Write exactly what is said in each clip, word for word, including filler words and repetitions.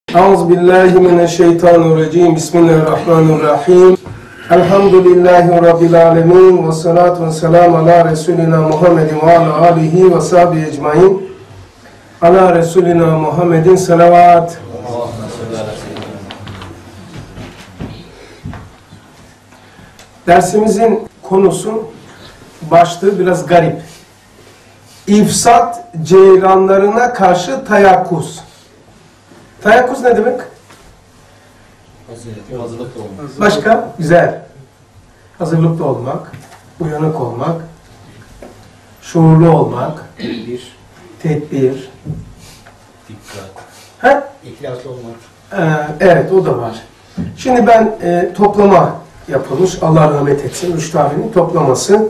Euzubillahimineşşeytanirracim. Bismillahirrahmanirrahim. Elhamdülillahi Rabbil alemin. Ve salatu ve selamu ala Resulina Muhammedin ve ala alihi ve sahbihi ecmain. Ala Resulina Muhammedin salavat. Dersimizin konusu, başlığı biraz garip. İfsat ceyranlarına karşı tayakkuz. Tayakkuz ne demek? Hazırlıklı olmak. Başka? Güzel. Hazırlıklı olmak, uyanık olmak, şuurlu olmak, Bir, tedbir. dikkat, Ha? ihlaslı olmak. Ee, evet, o da var. Şimdi ben e, toplama yapılmış, Allah rahmet etsin, üç tanenin toplaması.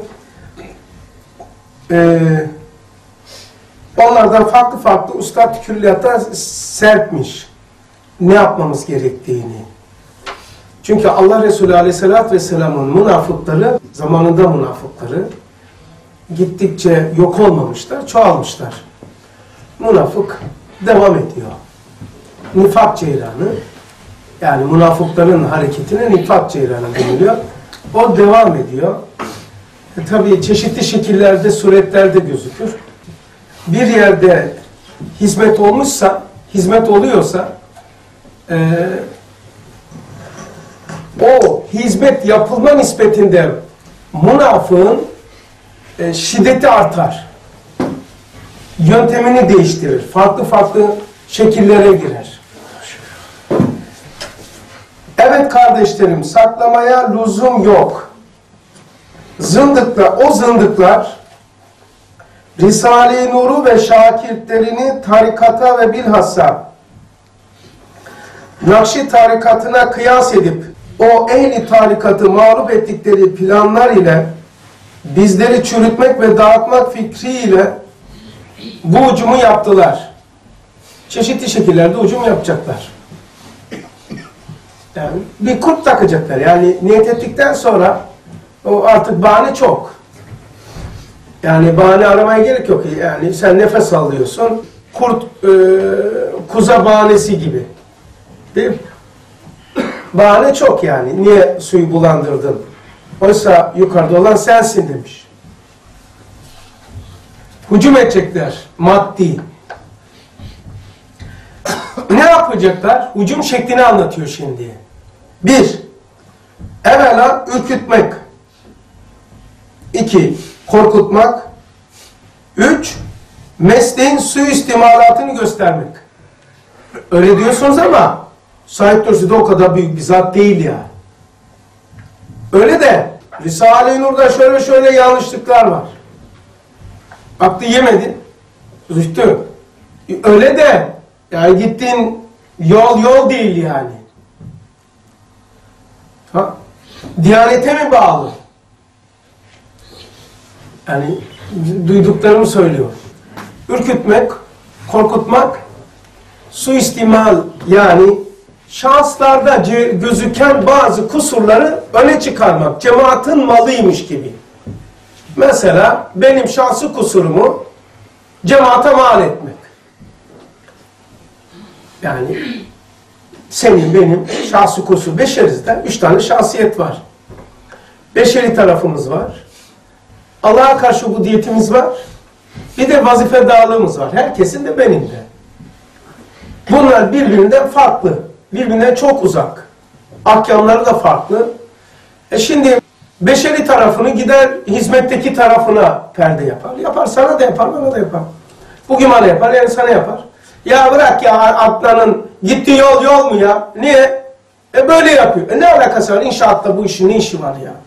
Ee, onlardan farklı farklı Üstad Külliyat'a serpmiş ne yapmamız gerektiğini. Çünkü Allah Resulü Aleyhisselatü Vesselam'ın münafıkları, zamanında münafıkları gittikçe yok olmamışlar, çoğalmışlar. Münafık devam ediyor. Nifak ceyranı, yani münafıkların hareketine nifak ceyranı deniliyor. O devam ediyor. E, tabii çeşitli şekillerde, suretlerde gözükür. Bir yerde hizmet olmuşsa, hizmet oluyorsa e, o hizmet yapılma nispetinde münafığın e, şiddeti artar. Yöntemini değiştirir. Farklı farklı şekillere girer. Evet kardeşlerim, saklamaya lüzum yok. Zındıklar, o zındıklar Risale-i Nur'u ve şakirtlerini tarikata ve bilhassa Nakşi tarikatına kıyas edip o ehli tarikatı mağlup ettikleri planlar ile bizleri çürütmek ve dağıtmak fikriyle bu ucumu yaptılar. Çeşitli şekillerde ucum yapacaklar. Yani bir kurt takacaklar. Yani niyet ettikten sonra o artık bahane çok. Yani bahane aramaya gerek yok. Yani sen nefes alıyorsun. Kurt e, kuza bahanesi gibi. Değil mi? Bahane çok yani. Niye suyu bulandırdın? Oysa yukarıda olan sensin demiş. Hücum edecekler. Maddi. Ne yapacaklar? Hücum şeklini anlatıyor şimdi. Bir, evvela ürkütmek. İki, korkutmak. Üç, mesleğin suistimalatını göstermek. Öyle diyorsunuz ama Said Nursi de o kadar büyük bir zat değil ya. Öyle de Risale-i Nur'da şöyle şöyle yanlışlıklar var. Aklı yemedi. Rüştü. Öyle de yani gittiğin yol yol değil yani. Ha? Diyanete mi bağlı? Yani duyduklarımı söylüyor. Ürkütmek, korkutmak, suistimal yani şahıslarda gözüken bazı kusurları öne çıkarmak. Cemaatin malıymış gibi. Mesela benim şahsi kusurumu cemaate mal etmek. Yani senin benim şahsi kusur. Beşerizde üç tane şahsiyet var. Beşeri tarafımız var. Allah'a karşı ubudiyetimiz var. Bir de vazife dağılığımız var. Herkesin de benim de. Bunlar birbirinden farklı. Birbirinden çok uzak. Ahkamları da farklı. E şimdi beşeri tarafını gider hizmetteki tarafına perde yapar. Yapar sana da yapar, bana da yapar. Bugün bana yapar, yani sana yapar. Ya bırak ya Adnan'ın gittiği yol yol mu ya? Niye? E böyle yapıyor. E ne alakası var? İnşaatta bu işin ne işi var ya?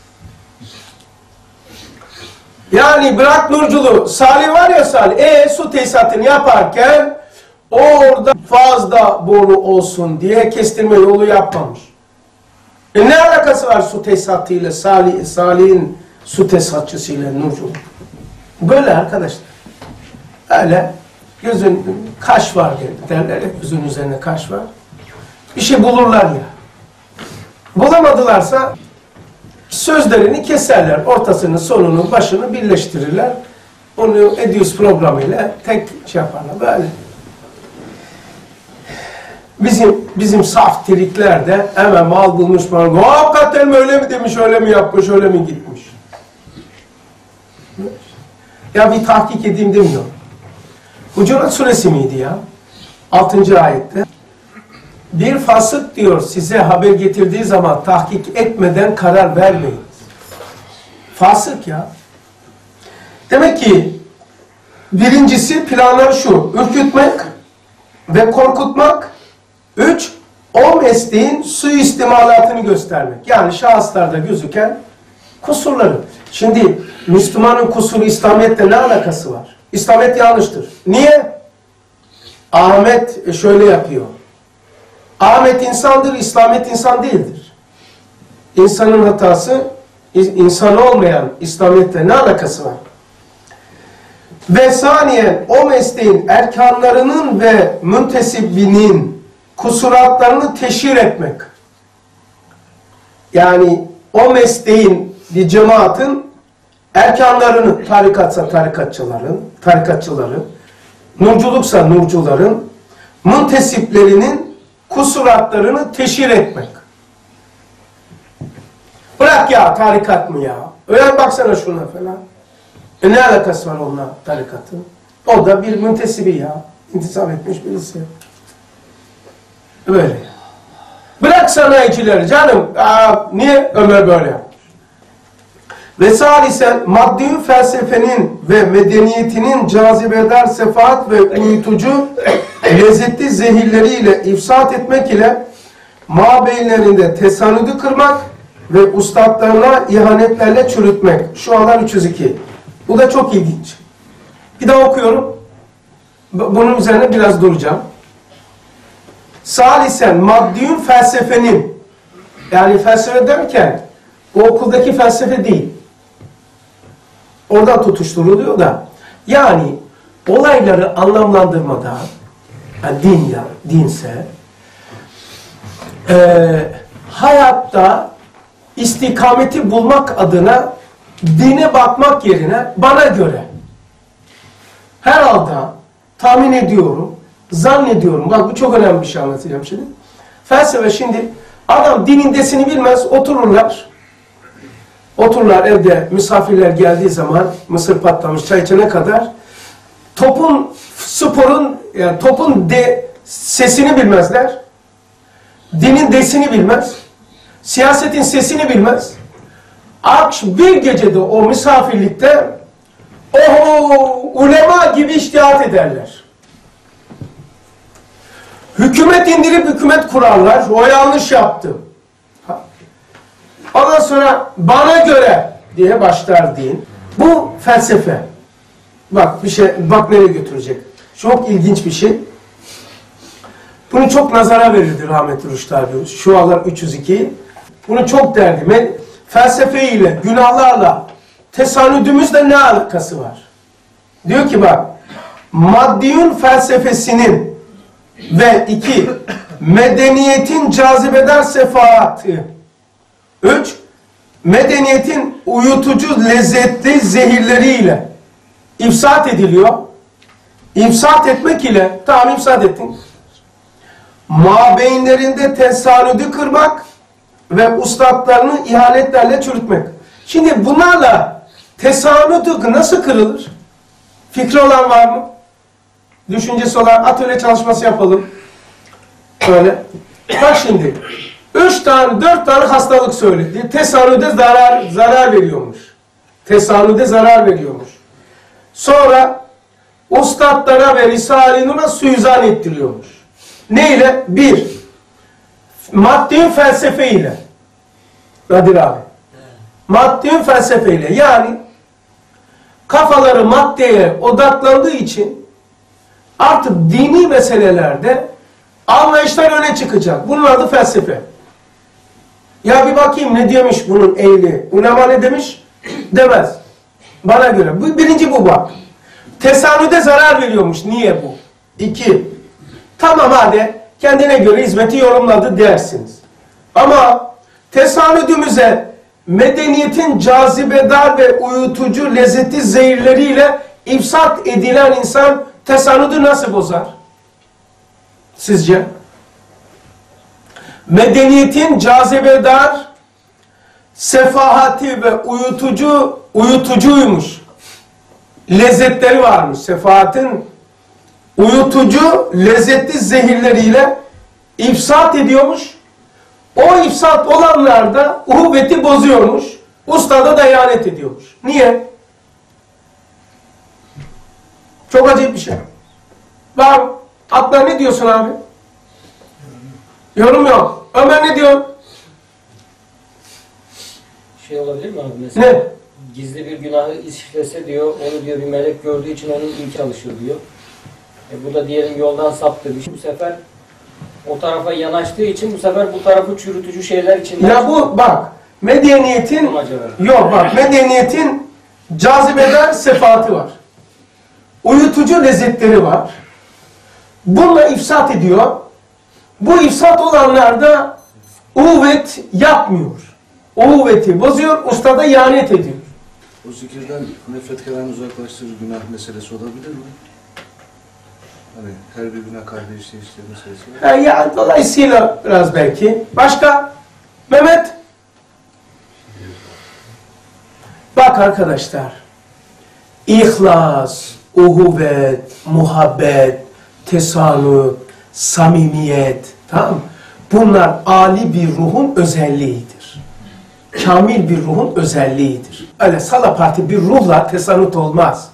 Yani bırak nurculuğu. Salih var ya Salih. E su tesisatını yaparken orada fazla boru olsun diye kestirme yolu yapmamış. E ne alakası var su tesisatıyla Salih, Salih'in su tesisatçısıyla nurculuğu? Böyle arkadaşlar. Öyle gözün kaş var derler ya, gözün üzerine kaş var. Bir şey bulurlar ya. Bulamadılarsa sözlerini keserler. Ortasını, sonunu, başını birleştirirler. Onu Edius programıyla tek şey yaparlar. Böyle. Bizim bizim saf trikler de hemen mal bulmuş bana. Hakikaten mi öyle mi demiş, öyle mi yapmış, öyle mi gitmiş? Ya bir tahkik edeyim demiyorum. Hucurat suresi miydi ya? altıncı ayette. Bir fasık diyor size haber getirdiği zaman tahkik etmeden karar vermeyin. Fasık ya. Demek ki birincisi planları şu. Ürkütmek ve korkutmak. Üç, o mesleğin suistimalatını göstermek. Yani şahıslarda gözüken kusurları. Şimdi Müslümanın kusuru İslamiyet'te ne alakası var? İslamiyet yanlıştır. Niye? Ahmet şöyle yapıyor. Ahmet insandır, İslamiyet insan değildir. İnsanın hatası, insan olmayan İslamiyet'te ne alakası var? Ve saniyen o mesleğin erkanlarının ve müntesibinin kusuratlarını teşhir etmek. Yani o mesleğin, bir cemaatin erkanlarını, tarikatsa tarikatçıların, tarikatçıların, nurculuksa nurcuların, müntesiplerinin kusuratlarını teşhir etmek. Bırak ya, tarikat mı ya? Öyle baksana şuna falan. E ne alakası var onunla tarikatın? O da bir müntesibi ya. İntisap etmiş birisi. Böyle. Bırak sanayicileri canım. Aa, niye Ömer böyle yapmış? Ve salisen maddi felsefenin ve medeniyetinin cazibedar sefaat ve uyutucu lezzetli zehirleriyle ifsat etmek ile mabeyinlerinde tesanüdü kırmak ve ustadlarına ihanetlerle çürütmek. Şu anlar üç yüz iki. Bu da çok ilginç. Bir daha okuyorum. Bunun üzerine biraz duracağım. Salisen maddiyün felsefenin, yani felsefe derken o okuldaki felsefe değil. Oradan tutuşturuluyor da. Yani olayları anlamlandırmada, yani din ya, dinse, e, hayatta istikameti bulmak adına dine bakmak yerine bana göre herhalde tahmin ediyorum, zannediyorum. Bak bu çok önemli bir şey anlatacağım şimdi. Felsefe şimdi adam dinin desini bilmez, otururlar. Otururlar evde, misafirler geldiği zaman mısır patlamış çay içene kadar topun, sporun, yani topun de sesini bilmezler. Dinin desini bilmez. Siyasetin sesini bilmez. Akş bir gecede o misafirlikte oho ulema gibi içtihat ederler. Hükümet indirip hükümet kurarlar. O yanlış yaptı. Ondan sonra bana göre diye başlar din. Bu felsefe. Bak bir şey, bak nereye götürecek. Çok ilginç bir şey. Bunu çok nazara verirdi rahmetli Rüştü abi. Şu anlar üç yüz iki. Bunu çok derdi. Ben, felsefe ile, günahlarla, tesanüdümüzle ne alakası var? Diyor ki bak, maddiyun felsefesinin ve iki, medeniyetin cazibedar sefaatı. Üç, medeniyetin uyutucu lezzetli zehirleriyle ifsat ediliyor. İfsat etmek ile, tamam ifsat ettin. Mabeyinlerinde tesanüdü kırmak ve ustadlarını ihanetlerle çürütmek. Şimdi bunlarla tesanüdü nasıl kırılır? Fikri olan var mı? Düşüncesi olan atölye çalışması yapalım. Böyle. Bak şimdi. Üç tane, dört tane hastalık söyledi. Tesanüde zarar, zarar veriyormuş. Tesanüde zarar veriyormuş. Sonra ustadlara ve Risale-i Nur'a suizan ettiriyormuş. Neyle? Bir, maddi felsefe ile. Kadir abi. Maddi felsefe ile. Yani kafaları maddeye odaklandığı için artık dini meselelerde anlayışlar öne çıkacak. Bunun adı felsefe. Ya bir bakayım ne diyormuş bunun ehli. Ulema ne demiş? Demez. Bana göre. Bu, birinci bu bak. Tesanüde zarar veriyormuş. Niye bu? İki. Tamam hadi kendine göre hizmeti yorumladı dersiniz. Ama tesanüdümüze medeniyetin cazibedar ve uyutucu lezzeti zehirleriyle ifsat edilen insan tesanüdü nasıl bozar? Sizce? Medeniyetin cazibedar, sefahati ve uyutucu, uyutucuymuş. Lezzetleri varmış. Sefahatin uyutucu, lezzetli zehirleriyle ifsat ediyormuş. O ifsat olanlarda uhuvveti bozuyormuş. Ustada da ihanet ediyormuş. Niye? Çok acayip bir şey. Bak, Atla ne diyorsun abi? Yorum yok. Ömer ne diyor? Şey olabilir mi abi mesela? Ne? Gizli bir günahı işlese diyor, onu diyor bir melek gördüğü için onun ilk çalışır diyor. E bu da diyelim yoldan saptı. Bu sefer o tarafa yanaştığı için bu sefer bu tarafı çürütücü şeyler içinden... Ya bu bak, medeniyetin... Amacı Yok bak, medeniyetin cazibeden sefaati var. Uyutucu lezzetleri var. Bununla ifsat ediyor. Bu ifsat olanlarda uhuvvet yapmıyor. Uhuvveti bozuyor, ustada ihanet ediyor. O zikirden nefret kelam uzaklaştırır günah meselesi olabilir mi? Hani her bir günah kardeşliği işte meselesi var. Ha, ya, dolayısıyla biraz belki. Başka? Mehmet? Bak arkadaşlar. İhlas, uhuvvet, muhabbet, tesanut, samimiyet, tamam mı? Bunlar âli bir ruhun özelliğidir. Kamil bir ruhun özelliğidir. Öyle salaparti bir ruhla tesanut olmaz.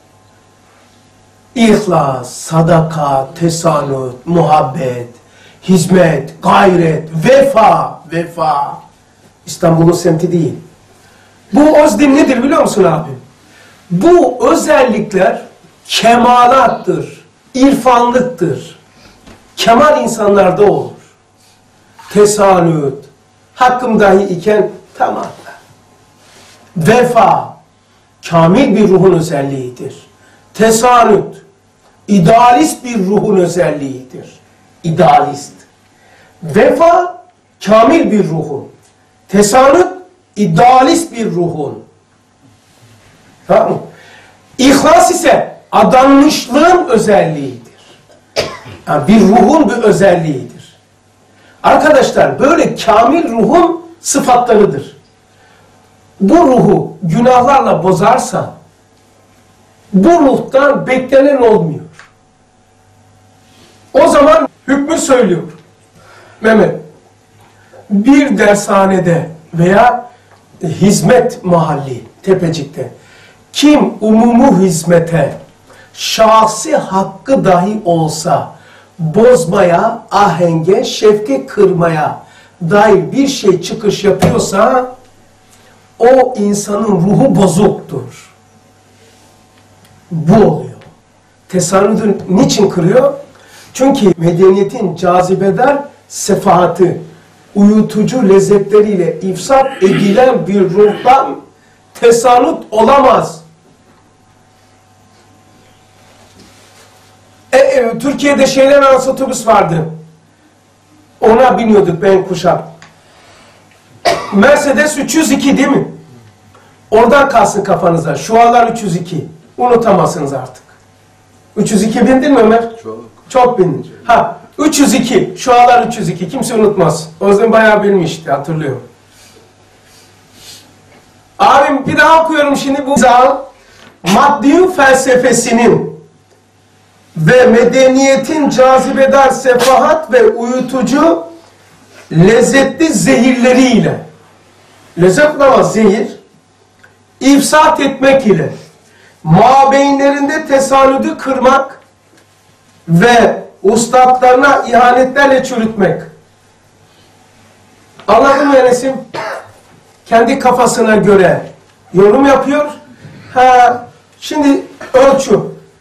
İhlas, sadaka, tesanut, muhabbet, hizmet, gayret, vefa, vefa. İstanbul'un semti değil. Bu özdim nedir biliyor musun abi? Bu özellikler kemalattır, irfanlıktır. Kemal insanlarda olur. Tesanüt, hakkım dahi iken tamam. Vefa, kamil bir ruhun özelliğidir. Tesanüt, idealist bir ruhun özelliğidir. İdealist. Vefa, kamil bir ruhun. Tesanüt, idealist bir ruhun. Tamam mı? İhlas ise adanmışlığın özelliğidir. Yani bir ruhun bir özelliğidir. Arkadaşlar böyle kamil ruhun sıfatlarıdır. Bu ruhu günahlarla bozarsa bu ruhtan beklenen olmuyor. O zaman hükmü söylüyor. Mehmet, bir dershanede veya hizmet mahalli, tepecikte kim umumu hizmete şahsi hakkı dahi olsa bozmaya, ahenge, şefke kırmaya dair bir şey çıkış yapıyorsa o insanın ruhu bozuktur. Bu oluyor. Tesanüdü niçin kırıyor? Çünkü medeniyetin cazibedar sefahatı, uyutucu lezzetleriyle ifsat edilen bir ruhtan tesanüt olamaz. E, e, Türkiye'de şeyler arası otobüs vardı. Ona biniyorduk ben kuşak. Mercedes üç yüz iki değil mi? Oradan kalsın kafanıza. Şualar üç yüz iki. Unutamazsınız artık. üç yüz iki bindin mi Ömer? Çok. Çok bindin. Ha, üç yüz iki. Şualar üç yüz iki. Kimse unutmaz. O yüzden bayağı bilmişti. Hatırlıyorum. Abim bir daha okuyorum şimdi bu izahı. Maddi felsefesinin ve medeniyetin cazibedar sefahat ve uyutucu lezzetli zehirleriyle, lezzet namaz zehir, ifsat etmek ile mabeynlerinde tesanüdü kırmak ve ustadlarına ihanetlerle çürütmek. Anladın mı Enes'im? Kendi kafasına göre yorum yapıyor. Ha, şimdi ölçü.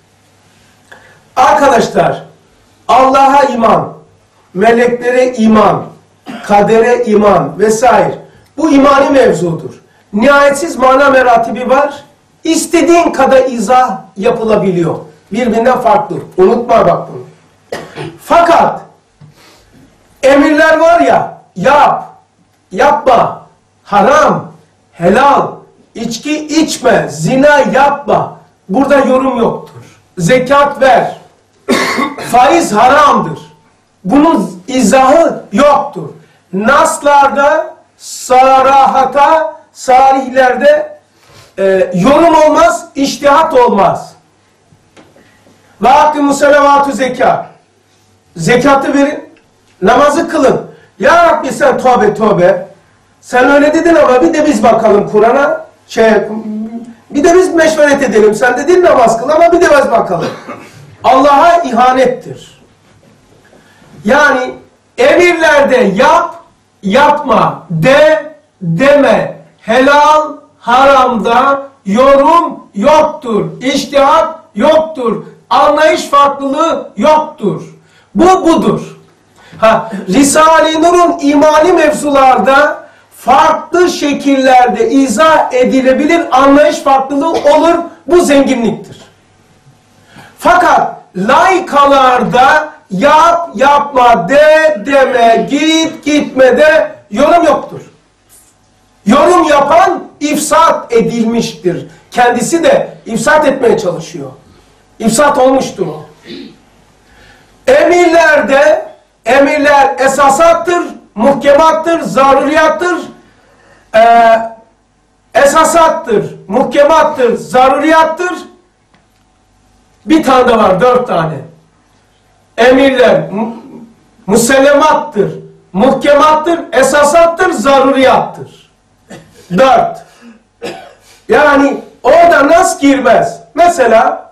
Arkadaşlar, Allah'a iman, meleklere iman, kadere iman vesaire. Bu imani mevzudur. Nihayetsiz mana meratibi var. İstediğin kadar izah yapılabiliyor. Birbirinden farklı. Unutma bak bunu. Fakat emirler var ya, yap, yapma, haram, helal, içki içme, zina yapma. Burada yorum yoktur. Zekat ver. Faiz haramdır. Bunun izahı yoktur. naslarda, sarahata, salihlerde e, yorum olmaz, içtihat olmaz. Ve hakkı salavatü zekat. Zekatı verin, namazı kılın. Ya Rabbi sen tövbe tövbe. Sen öyle dedin ama bir de biz bakalım Kur'an'a. Şey, bir de biz meşveret edelim. Sen dedin namaz kıl ama bir de biz bakalım. Allah'a ihanettir. Yani emirlerde yap, yapma, de, deme, helal, haramda yorum yoktur. İçtihat yoktur. Anlayış farklılığı yoktur. Bu budur. Ha, Risale-i Nur'un imani mevzularda farklı şekillerde izah edilebilir anlayış farklılığı olur. Bu zenginliktir. Fakat laykalarda yap, yapma, de, deme, git, gitme de yorum yoktur. Yorum yapan ifsat edilmiştir. Kendisi de ifsat etmeye çalışıyor. İfsat olmuştur o. Emirlerde, emirler esasattır, muhkemattır, zaruriyattır, ee, esasattır, muhkemattır, zaruriyattır. Bir tane de var, dört tane. Emirler musellemattır, muhkemattır, esasattır, zaruriyattır. Dört. Yani orada nas girmez. Mesela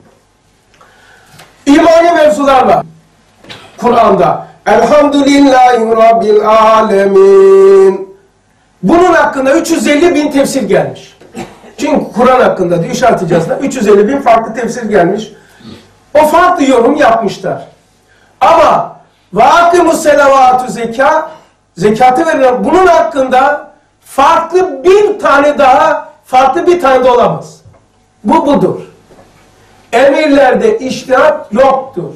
imani mevzular var Kur'an'da. Elhamdülillahi Rabbil Alemin. Bunun hakkında üç yüz elli bin tefsir gelmiş. Çünkü Kur'an hakkında diyor işareteceğiz da üç yüz elli bin farklı tefsir gelmiş. O farklı yorum yapmışlar. Ama vakimus selavatü zeka, zekatı verilen bunun hakkında farklı bir tane daha, farklı bir tane de olamaz. Bu budur. Emirlerde içtihat yoktur.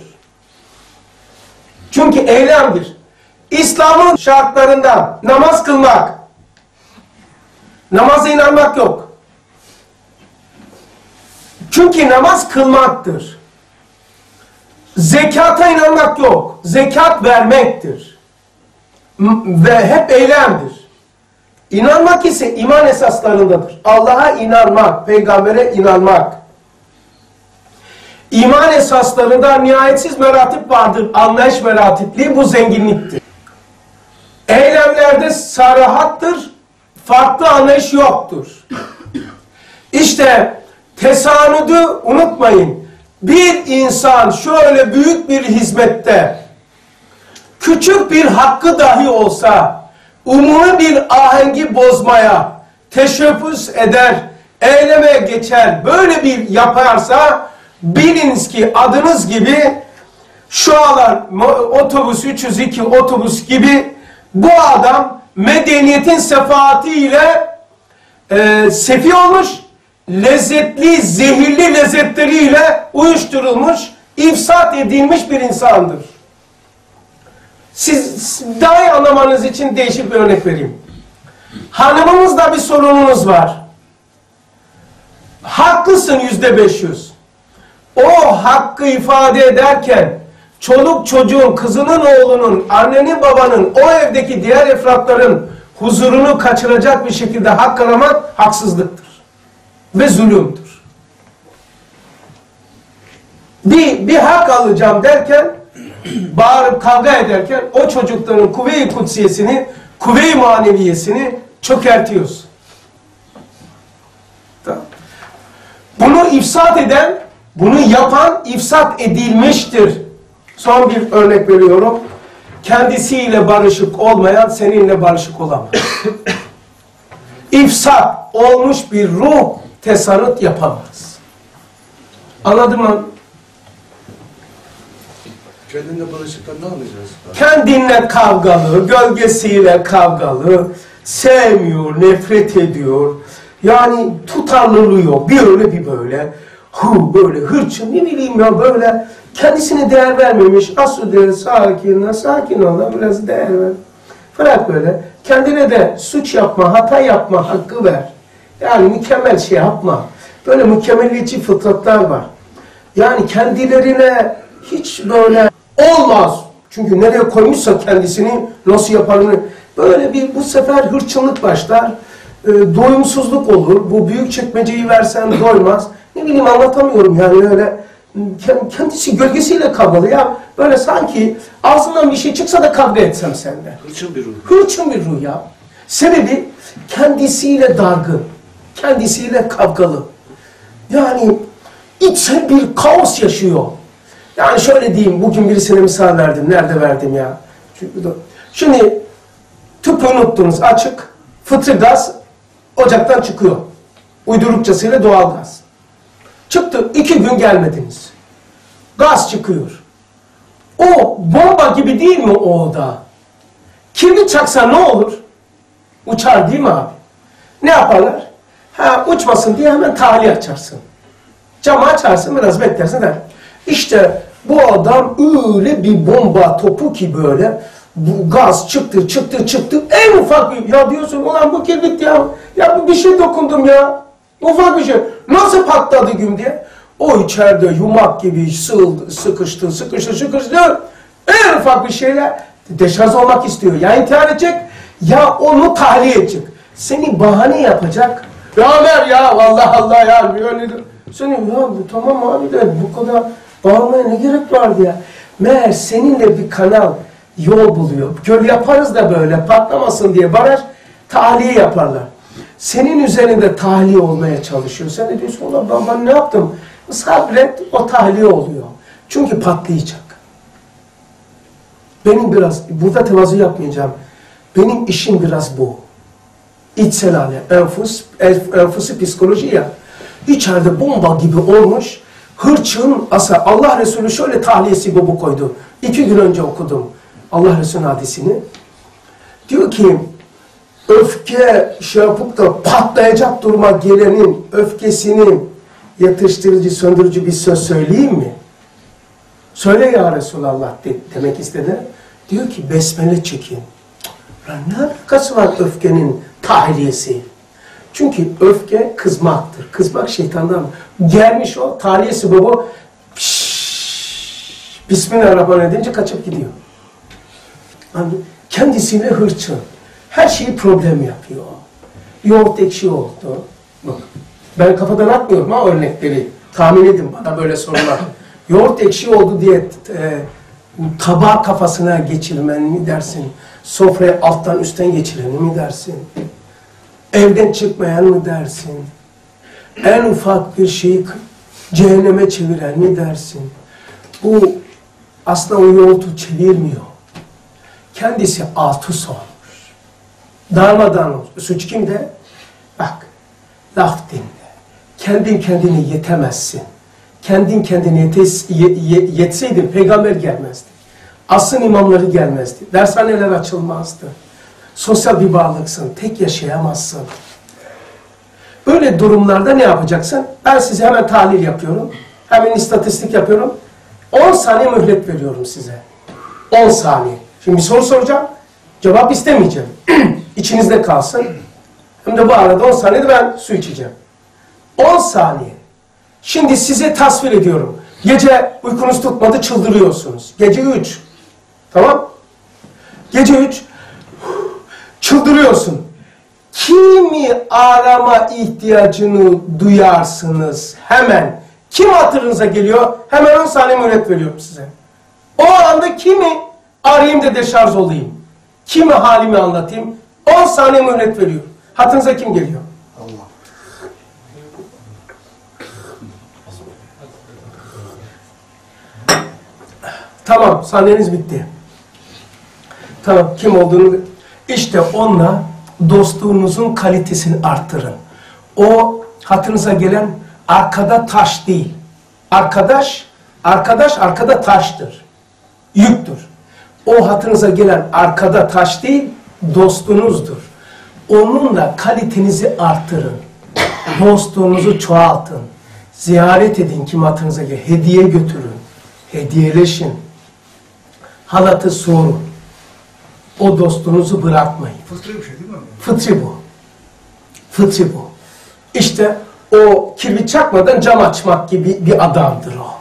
Çünkü eylemdir. İslam'ın şartlarından namaz kılmak, namaza inanmak yok. Çünkü namaz kılmaktır. Zekata inanmak yok. Zekat vermektir. Ve hep eylemdir. İnanmak ise iman esaslarındadır. Allah'a inanmak, peygambere inanmak. İman esaslarında nihayetsiz meratip vardır. Anlayış meratipliği bu zenginliktir. Eylemlerde sarahattır. Farklı anlayış yoktur. İşte tesanüdü unutmayın. Bir insan şöyle büyük bir hizmette küçük bir hakkı dahi olsa umumi bir ahengi bozmaya teşebbüs eder, eyleme geçer, böyle bir yaparsa biliniz ki adınız gibi şu alan otobüs üç yüz iki otobüs gibi bu adam medeniyetin sefaatiyle e, sefi olmuş, lezzetli, zehirli lezzetleriyle uyuşturulmuş, ifsat edilmiş bir insandır. Siz daha iyi anlamanız için değişik bir örnek vereyim. Hanımınızla bir sorununuz var. Haklısın yüzde beş yüz. O hakkı ifade ederken çoluk çocuğun, kızının, oğlunun, annenin, babanın, o evdeki diğer efratların huzurunu kaçıracak bir şekilde hak aramak haksızlıktır. Ve zulümdür. Bir, bir hak alacağım derken, bağırıp kavga ederken o çocukların kuvve-i kudsiyesini, kuvve-i maneviyesini çökertiyorsun. Tamam. Bunu ifsat eden, bunu yapan ifsat edilmiştir. Son bir örnek veriyorum. Kendisiyle barışık olmayan seninle barışık olamaz. İfsat olmuş bir ruh tesarrut yapamaz. Anladın mı? Kendinle barışıktan ne anlayacağız? Kendinle kavgalı, gölgesiyle kavgalı, sevmiyor, nefret ediyor. Yani tutarlılıyor, bir öyle bir böyle. Hu böyle hırçın, ne bileyim ya böyle. Kendisine değer vermemiş. Asude, sakin, sakin ol, biraz değer ver. Bırak böyle. Kendine de suç yapma, hata yapma hakkı ver. Yani mükemmel şey yapma. Böyle mükemmelliyetçi fıtratlar var. Yani kendilerine hiç böyle olmaz. Çünkü nereye koymuşsa kendisini nasıl yaparını Böyle bir bu sefer hırçınlık başlar. E, doyumsuzluk olur. Bu büyük çekmeceyi versen doymaz. Ne bileyim anlatamıyorum yani öyle. Kendisi gölgesiyle kavgalı ya. Böyle sanki ağzından bir şey çıksa da kavga etsem senden. Hırçın bir ruh. Hırçın bir ruh ya. Sebebi kendisiyle dargın. Kendisiyle kavgalı. Yani içsel bir kaos yaşıyor. Yani şöyle diyeyim, bugün birisine misal verdim. Nerede verdim ya? Çünkü şimdi tüpü unuttunuz, açık. Fıtri gaz ocaktan çıkıyor. Uydurukçasıyla doğal gaz. Çıktı, iki gün gelmediniz. Gaz çıkıyor. O bomba gibi değil mi o oda? Kimi çaksa ne olur? Uçar değil mi abi? Ne yaparlar? Ha, uçmasın diye hemen tahliye açarsın. Camı açarsın, biraz beklersin der. İşte bu adam öyle bir bomba topu ki böyle, bu gaz çıktı, çıktı, çıktı, en ufak bir, ya diyorsun ulan bu kibrit ya, ya bu bir şey dokundum ya, ufak bir şey, nasıl patladı güm diye. O içeride yumak gibi sığıldı, sıkıştı, sıkıştı, sıkıştı, en ufak bir şeyle deşarj olmak istiyor. Ya intihar edecek, ya onu tahliye edecek. Seni bahane yapacak. Ya Ömer ya, vallahi Allah ya, öyle senin ya tamam abi de bu kadar bağırmaya ne gerek vardı ya. Meğer seninle bir kanal yol buluyor. Göl yaparız da böyle patlamasın diye baraj tahliye yaparlar. Senin üzerinde tahliye olmaya çalışıyor. Sen de diyorsun ulan ben, ben ne yaptım? Sabret, o tahliye oluyor. Çünkü patlayacak. Benim biraz, burada tevazu yapmayacağım. Benim işim biraz bu. İçsel hali, enfüs, enfüsü psikoloji ya. İçeride bomba gibi olmuş, hırçın, asa Allah Resulü şöyle tahliyesi bu koydu. İki gün önce okudum Allah Resulü hadisini. Diyor ki, öfke şey yapıp da patlayacak duruma gelenin öfkesini yatıştırıcı, söndürücü bir söz söyleyeyim mi? Söyle ya Resulallah de, demek istedi. Diyor ki besmele çekin. Lan ne alakası var öfkenin tahliyesi? Çünkü öfke kızmaktır. Kızmak şeytandan. Gelmiş o tahliyesi baba. Bismillahirrahmanirrahim deyince kaçıp gidiyor. Yani kendisiyle hırçın. Her şeyi problem yapıyor. Yoğurt ekşi oldu. Bak, ben kafadan atmıyorum ha örnekleri. Tahmin edin bana böyle sorular. Yoğurt ekşi oldu diye e, tabağı kafasına geçirmen mi dersin? Sofraya alttan üstten geçireni mi dersin? Evden çıkmayan mı dersin? En ufak bir şeyi cehenneme çeviren mi dersin? Bu aslında o yoğurtu çevirmiyor. Kendisi altı olmuş. Darmadan olmuş. Suç kimde? Bak, laf dinle. Kendin kendine yetemezsin. Kendin kendine yetes, ye, ye, yetseydin peygamber gelmezdi. Asrın imamları gelmezdi. Dershaneler açılmazdı. Sosyal bir varlıksın. Tek yaşayamazsın. Böyle durumlarda ne yapacaksın? Ben size hemen tahlil yapıyorum. Hemen istatistik yapıyorum. on saniye mühlet veriyorum size. on saniye. Şimdi bir soru soracağım. Cevap istemeyeceğim. İçinizde kalsın. Hem de bu arada on saniyede ben su içeceğim. on saniye. Şimdi size tasvir ediyorum. Gece uykunuz tutmadı, çıldırıyorsunuz. Gece üç. Tamam? Gece üç. Çıldırıyorsun. Kimi arama ihtiyacını duyarsınız hemen. Kim hatırınıza geliyor? Hemen on saniye mühlet veriyorum size. O anda kimi arayayım da deşarj olayım? Kimi halimi anlatayım? on saniye mühlet veriyorum. Hatırınıza kim geliyor? Allah. Tamam, saniyeniz bitti. Tamam, kim olduğunu... İşte onunla dostluğunuzun kalitesini arttırın. O hatırınıza gelen arkada taş değil. Arkadaş, arkadaş arkada taştır. Yüktür. O hatırınıza gelen arkada taş değil, dostunuzdur. Onunla kalitenizi arttırın. Dostluğunuzu çoğaltın. Ziyaret edin kim hatırınıza gelen. Hediye götürün. Hediyeleşin. Halatı sorun. O dostunuzu bırakmayın. Fıtri bir şey değil mi? Fıtri bu. Fıtri bu. İşte o kirbit çakmadan cam açmak gibi bir adamdır o.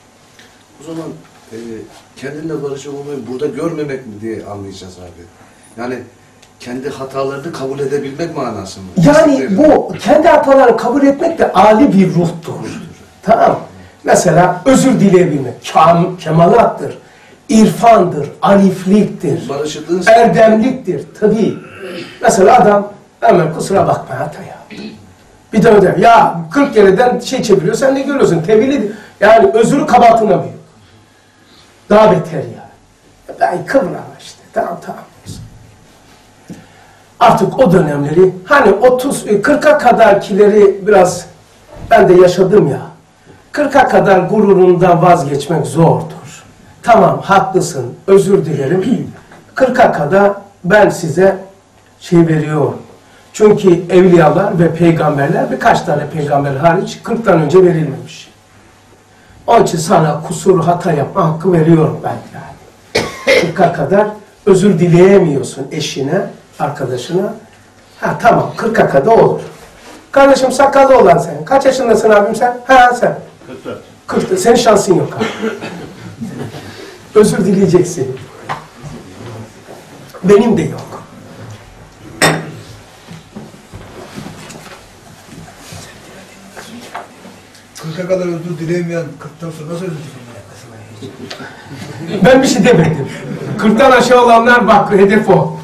O zaman e, kendinle barışık olmayı burada görmemek mi diye anlayacağız abi. Yani kendi hatalarını kabul edebilmek manası mı? Yani bu kendi hatalarını kabul etmek de âli bir ruhtur. Tamam. Mesela özür dileyebilmek, kam, kemalattır, irfandır, arifliktir, erdemliktir. Tabii. Mesela adam hemen kusura bakma hata ya. Bir tane der, ya kırk kereden şey çeviriyor, sen ne görüyorsun? Tevhili, yani özürü kabahatına büyük. Daha beter ya. Ben kıvrama işte, tamam tamam. Artık o dönemleri, hani otuz, kırka kadarkileri biraz ben de yaşadım ya. kırka kadar gururundan vazgeçmek zordur. Tamam, haklısın, özür dilerim. kırka kadar ben size şey veriyorum. Çünkü evliyalar ve peygamberler, birkaç tane peygamber hariç kırktan önce verilmemiş. Onun için sana kusur, hata yapma hakkı veriyorum ben yani. kırka kadar özür dileyemiyorsun eşine, arkadaşına. Ha tamam, kırka kadar olur. Kardeşim sakallı olan sen. Kaç yaşındasın abim sen? Ha sen. kırk dört. kırk dört. Senin şansın yok abi. Özür dileyeceksin. Benim de yok. kırka kadar özür dileyemeyen kırktan sonra nasıl özür dileyecek? Ben bir şey demedim. kırktan aşağı olanlar bak, hedef o.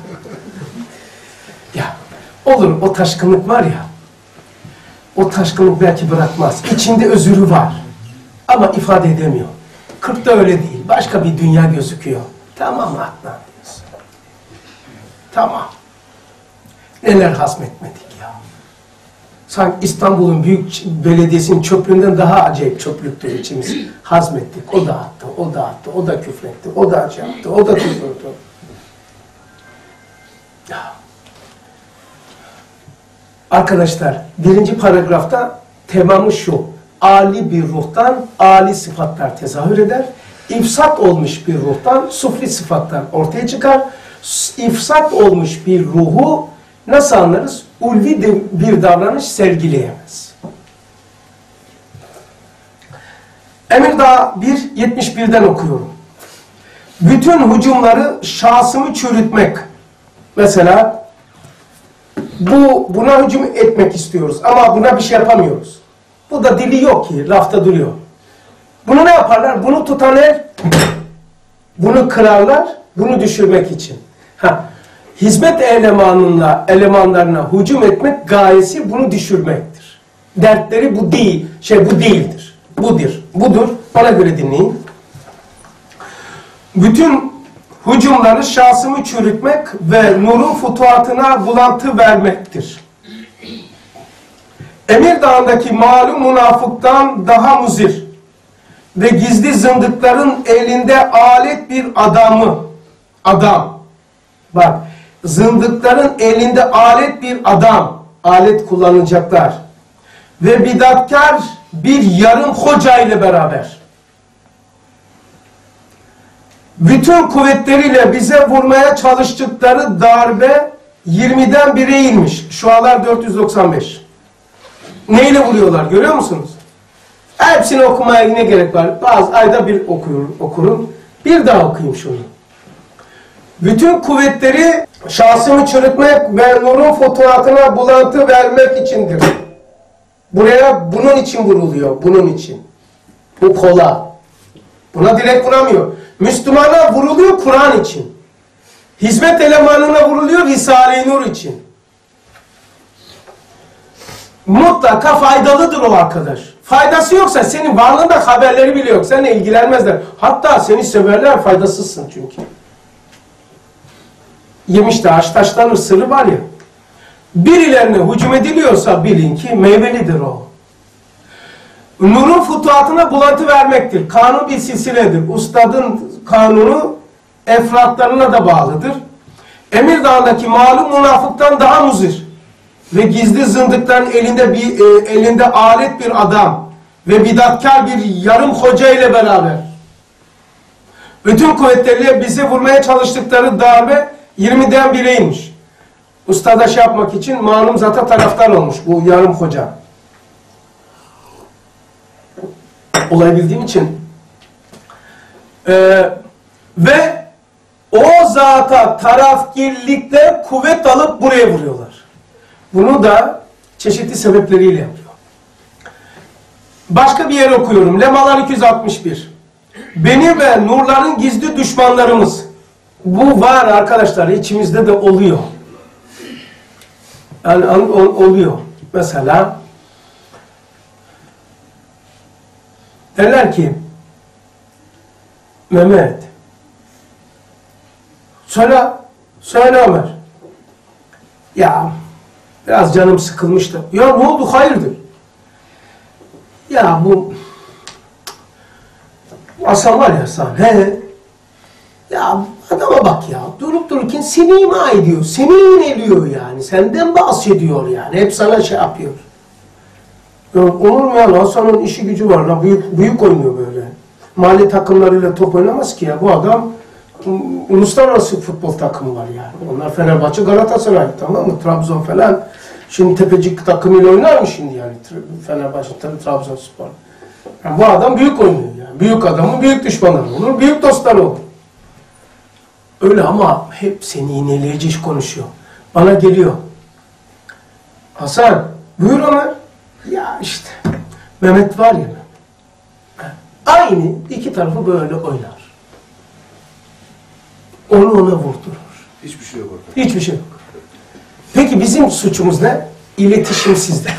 Ya olur, o taşkınlık var ya, o taşkınlık belki bırakmaz. İçinde özürü var ama ifade edemiyor. kırkta öyle değil. Başka bir dünya gözüküyor. Tamam Adnan diyorsun. Tamam. Neler hazmetmedik ya. Sanki İstanbul'un büyük belediyesinin çöplüğünden daha acayip çöplüktür içimiz. Hazmettik. O da attı, o da attı, o da küfretti, o da acı yaptı, o da küfretti. Ya. Arkadaşlar, birinci paragrafta temamı şu. Âli bir ruhtan âli sıfatlar tezahür eder. İfsat olmuş bir ruhtan sufli sıfatlar ortaya çıkar. İfsat olmuş bir ruhu nasıl anlarız? Ulvi bir davranış sergileyemez. Emirdağ bir yetmiş birden okuyorum. Bütün hücumları şahsımı çürütmek. Mesela bu buna hücum etmek istiyoruz ama buna bir şey yapamıyoruz. Bu da dili yok ki, lafta duruyor. Bunu ne yaparlar? Bunu tutanlar, bunu kırarlar, bunu düşürmek için. Ha, hizmet elemanına, elemanlarına hücum etmek gayesi bunu düşürmektir. Dertleri bu değil, şey bu değildir. Budur, budur. Ona göre dinleyin. Bütün hücumları şahsımı çürütmek ve nurun futuhatına bulantı vermektir. Emirdağ'daki malum münafıktan daha muzir ve gizli zındıkların elinde alet bir adamı, adam, bak, zındıkların elinde alet bir adam, alet kullanacaklar ve bidatkar bir yarım hoca ile beraber bütün kuvvetleriyle bize vurmaya çalıştıkları darbe yirmiden bire inmiş. Şualar dört yüz doksan beş. Neyle vuruyorlar görüyor musunuz? Hepsini okumaya ne gerek var? Bazı ayda bir okuyorum, okurum. Bir daha okuyayım şunu. Bütün kuvvetleri şahsımı çürütmek ve nurun fotoğrafına bulantı vermek içindir. Buraya bunun için vuruluyor. Bunun için. Bu kola. Buna direkt vuramıyor. Müslümana vuruluyor Kur'an için. Hizmet elemanına vuruluyor Risale-i Nur için. Mutlaka faydalıdır o arkadaş. Faydası yoksa senin varlığında haberleri bile yok. Seninle ilgilenmezler. Hatta seni severler, faydasızsın çünkü. Yemişte ağaç taşlanır sırrı var ya. Birilerine hücum ediliyorsa bilin ki meyvelidir o. Nurun futuhatına bulantı vermektir. Kanun bir silsiledir. Ustadın kanunu efratlarına da bağlıdır. Emirdağ'daki malum münafıktan daha muzir ve gizli zındıkların elinde bir e, elinde alet bir adam ve bidatkar bir yarım hoca ile beraber bütün kuvvetleriyle bizi vurmaya çalıştıkları darbe yirmiden bire inmiş. Ustada şey yapmak için malum zata taraftar olmuş bu yarım hoca. Olayı bildiğim için ee, ve O zata tarafgirlikle kuvvet alıp buraya vuruyorlar. Bunu da çeşitli sebepleriyle yapıyor. Başka bir yer okuyorum. Lemalar iki yüz altmış bir. Beni ve nurların gizli düşmanlarımız. Bu var arkadaşlar. İçimizde de oluyor. Yani oluyor. Mesela derler ki Mehmet söyle, söyle Ömer. Ya biraz canım sıkılmıştı. Ya ne oldu? Hayırdır? Ya bu Hasan var ya Hasan. He. Ya adama bak ya. Durup dururken seni ima ediyor. Seni ineliyor yani. Senden bahsediyor yani. Hep sana şey yapıyor. Ya, olur mu ya? Hasan'ın işi gücü var. La, büyük, büyük oynuyor böyle. Mahalle takımlarıyla top oynamaz ki ya. Bu adam uluslararası futbol takımı var yani. Onlar Fenerbahçe, Galatasaray, tamam mı? Trabzon falan. Şimdi Tepecik takımıyla oynar mı şimdi yani? Fenerbahçe, Trabzonspor. Yani bu adam büyük oynuyor yani. Büyük adamın büyük düşmanları olur, büyük dostları olur. Öyle ama hep seni iğneleyici iş konuşuyor. Bana geliyor. Hasan, buyur Ömer. Ya işte, Mehmet var ya. Aynı iki tarafı böyle oynar. Onu ona vurdurur. Hiçbir şey yok orada. Hiçbir şey yok. Peki bizim suçumuz ne? İletişimsizlik.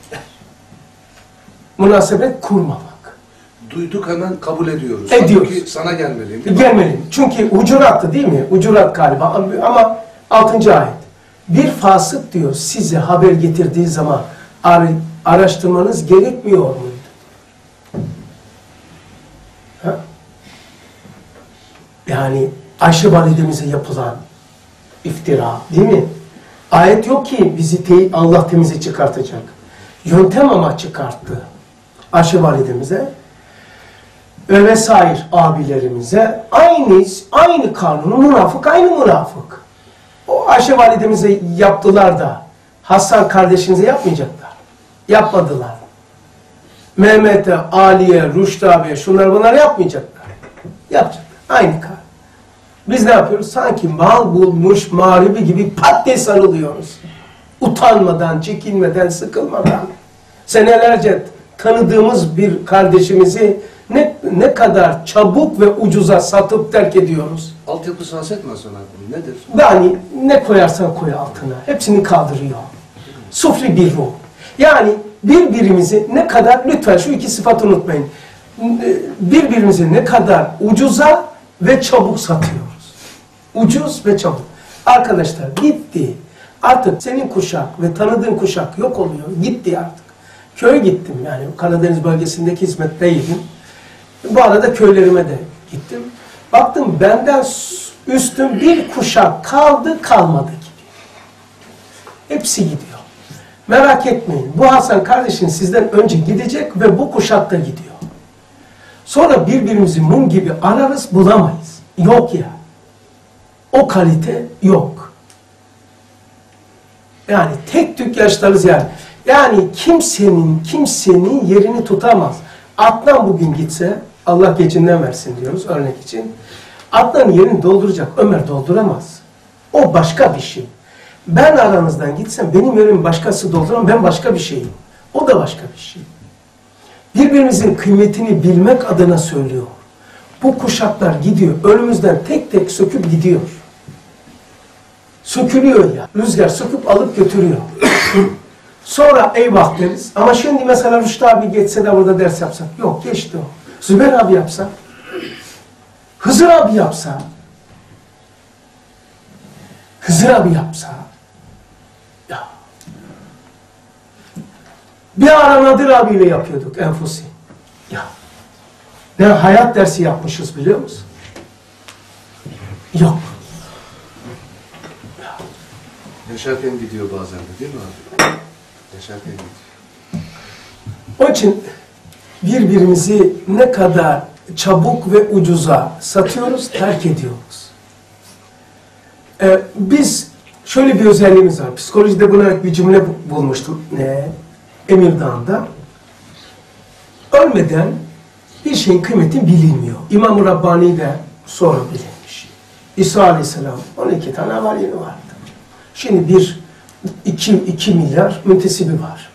Münasebet kurmamak. Duyduk hemen kabul ediyoruz. Ediyoruz. Çünkü sana gelmeliyim. Gelmeliyim. Çünkü Hucurat'tı değil mi? Hucurat galiba ama altıncı ayet. Bir fasık diyor size haber getirdiği zaman araştırmanız gerekmiyor muydu? Ha? Yani Ayşe validemize yapılan iftira değil mi? Ayet yok ki bizi te Allah temize çıkartacak. Yöntem ama çıkarttı. Ayşe validemize ve vesaire abilerimize aynı aynı kanunu münafık aynı münafık. O Ayşe validemize yaptılar da Hasan kardeşinize yapmayacaklar. Yapmadılar. Mehmet'e, Ali'ye, Rüştü abiye şunlar bunlar yapmayacaklar. Yapacaklar. Aynı kanun. Biz ne yapıyoruz? Sanki mal bulmuş mağribi gibi pat diye sarılıyoruz. Utanmadan, çekinmeden, sıkılmadan. Senelerce tanıdığımız bir kardeşimizi ne, ne kadar çabuk ve ucuza satıp terk ediyoruz. Altyapısı haset mi Hasan abi? Nedir? Yani ne koyarsan koy altına. Hepsini kaldırıyor. Sufri bir ruh. Yani birbirimizi ne kadar, lütfen şu iki sıfatı unutmayın. Birbirimizi ne kadar ucuza ve çabuk satıyoruz. Ucuz ve çabuk. Arkadaşlar gitti. Artık senin kuşak ve tanıdığın kuşak yok oluyor. Gitti artık. Köye gittim yani. Karadeniz bölgesindeki hizmetteydim. Bu arada köylerime de gittim. Baktım benden üstün bir kuşak kaldı kalmadı gibi. Hepsi gidiyor. Merak etmeyin. Bu Hasan kardeşin sizden önce gidecek ve bu kuşakta gidiyor. Sonra birbirimizi mum gibi ararız bulamayız. Yok ya. O kalite yok. Yani tek tük yaşlarız yani. Yani kimsenin, kimsenin yerini tutamaz. Adnan bugün gitse, Allah gecinden versin diyoruz örnek için. Adnan'ın yerini dolduracak, Ömer dolduramaz. O başka bir şey. Ben aranızdan gitsem, benim yerimi başkası dolduramaz, ben başka bir şeyim. O da başka bir şey. Birbirimizin kıymetini bilmek adına söylüyor. Bu kuşaklar gidiyor, önümüzden tek tek söküp gidiyor. Sökülüyor ya, rüzgar söküp alıp götürüyor. Sonra eyvah deriz. Ama şimdi mesela Rüştü abi geçse de burada ders yapsak. Yok geçti o. Zübeyir abi yapsa. Hızır abi yapsa. Hızır abi yapsa. Ya. Bir ara Nadir abiyle yapıyorduk Enfusi. Ya. Ne hayat dersi yapmışız biliyor musun? Yok. Ya. Yaşarken gidiyor bazen de değil mi abi? Yaşarken gidiyor. Onun için birbirimizi ne kadar çabuk ve ucuza satıyoruz, terk ediyoruz. Ee, biz şöyle bir özelliğimiz var. Psikolojide buna bir cümle bulmuştum. Ee, Emir Dağı'nda. Ölmeden bir şeyin kıymeti bilinmiyor. İmam-ı Rabbani de sonra bilinmiş. İsa Aleyhisselam on iki tane havariyeni vardı. Şimdi bir, iki, iki milyar müntesibi var.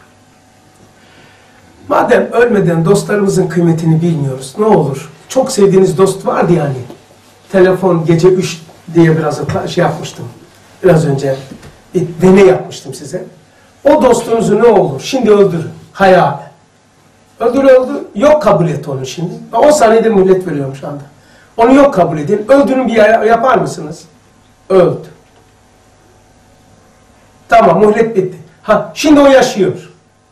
Madem ölmeden dostlarımızın kıymetini bilmiyoruz, ne olur? Çok sevdiğiniz dost vardı yani. Telefon gece üç diye biraz şey yapmıştım. Biraz önce bir deney yapmıştım size. O dostunuzu ne olur? Şimdi öldürün. Hayal. Öldür öldür. Yok kabul et onu şimdi. on saniyede mühlet veriyorum şu anda. Onu yok kabul edin. Öldürün bir yapar mısınız? Öldü. Tamam, mühlet bitti. Ha, şimdi o yaşıyor.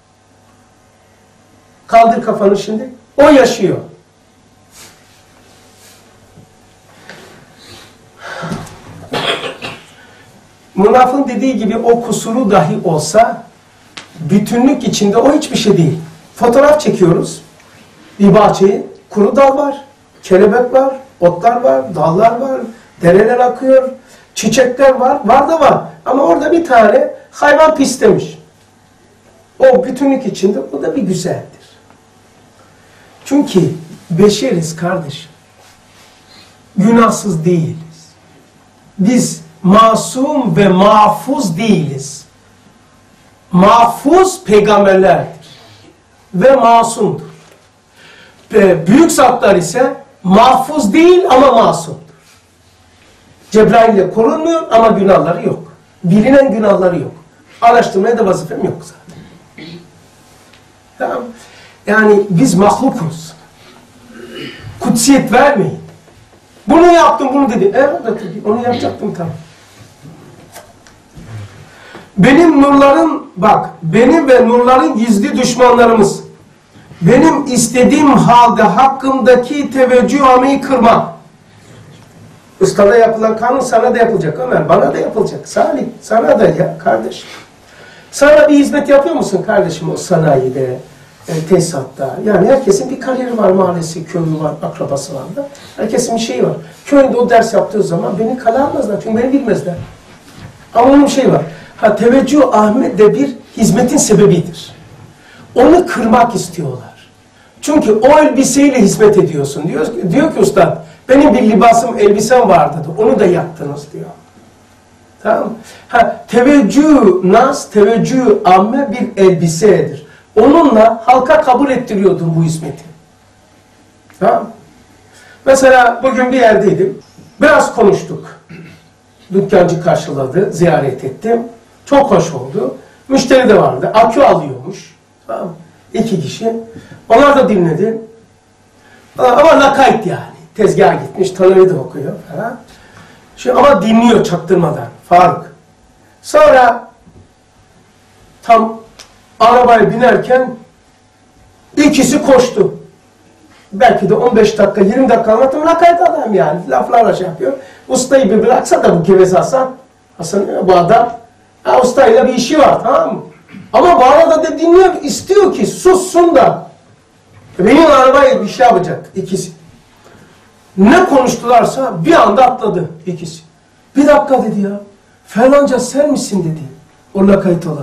Kaldır kafanı şimdi. O yaşıyor. Münafığın dediği gibi o kusuru dahi olsa bütünlük içinde o hiçbir şey değil. Fotoğraf çekiyoruz. Bir bahçeyi, kuru dal var, kelebek var, otlar var, dallar var, dereler akıyor, çiçekler var, var da var. Ama orada bir tane hayvan pislemiş. O bütünlük içinde o da bir güzeldir. Çünkü beşeriz kardeşim. Günahsız değiliz. Biz masum ve mahfuz değiliz. Mahfuz peygamberlerdir. Ve masumdur. Ve büyük zatlar ise mahfuz değil ama masumdur. Cebrail ile korunmuyor ama günahları yok. Bilinen günahları yok. Araştırmaya da vazifem yok zaten. Tamam. Yani biz mahlukuz. Kutsiyet vermeyin. Bunu yaptım, bunu dedi. Evet, onu yapacaktım tamam. Benim nurların, bak, benim ve nurların gizli düşmanlarımız, benim istediğim halde hakkımdaki teveccühümü kırma. Ustada yapılan kanun sana da yapılacak Ömer, bana da yapılacak. Salih, sana da ya kardeş. Sana bir hizmet yapıyor musun kardeşim o sanayide, e, tesisatta? Yani herkesin bir kariyeri var, mahallesi, köyü var, akrabası var da. Herkesin bir şeyi var. Köyünde o ders yaptığı zaman beni kale almazlar çünkü beni bilmezler. Ama onun bir şeyi var. Ha, teveccüh Ahmet de bir hizmetin sebebidir. Onu kırmak istiyorlar. Çünkü o elbiseyle hizmet ediyorsun. Diyor, diyor ki ustad, benim bir libasım, elbisem vardı. Onu da yaktınız diyor. Tamam. Ha, teveccüh nas, teveccüh amme bir elbisedir. Onunla halka kabul ettiriyordur bu hizmeti. Tamam. Mesela bugün bir yerdeydim. Biraz konuştuk. Dükkancı karşıladı, ziyaret ettim. Çok hoş oldu. Müşteri de vardı. Akü alıyormuş. Tamam. İki kişi. Onlar da dinledi. Ama nakayt yani. Tezgaha gitmiş, tanrıyı da okuyor falan. Şimdi ama dinliyor çaktırmadan. Faruk. Sonra tam arabaya binerken ikisi koştu. Belki de on beş dakika, yirmi dakika anlatım. Nakayt adam yani. Laflarla şey yapıyor. Ustayı bir bıraksa da bu Gevezi Hasan. Hasan bu adam. Ha, ustayla bir işi var, tamam mı? Ama bu arada da dinliyor, istiyor ki sussun da. Benim arabaya bir şey yapacak ikisi. Ne konuştularsa bir anda atladı ikisi. Bir dakika dedi ya. Falanca sen misin dedi. Onunla kayıt olan.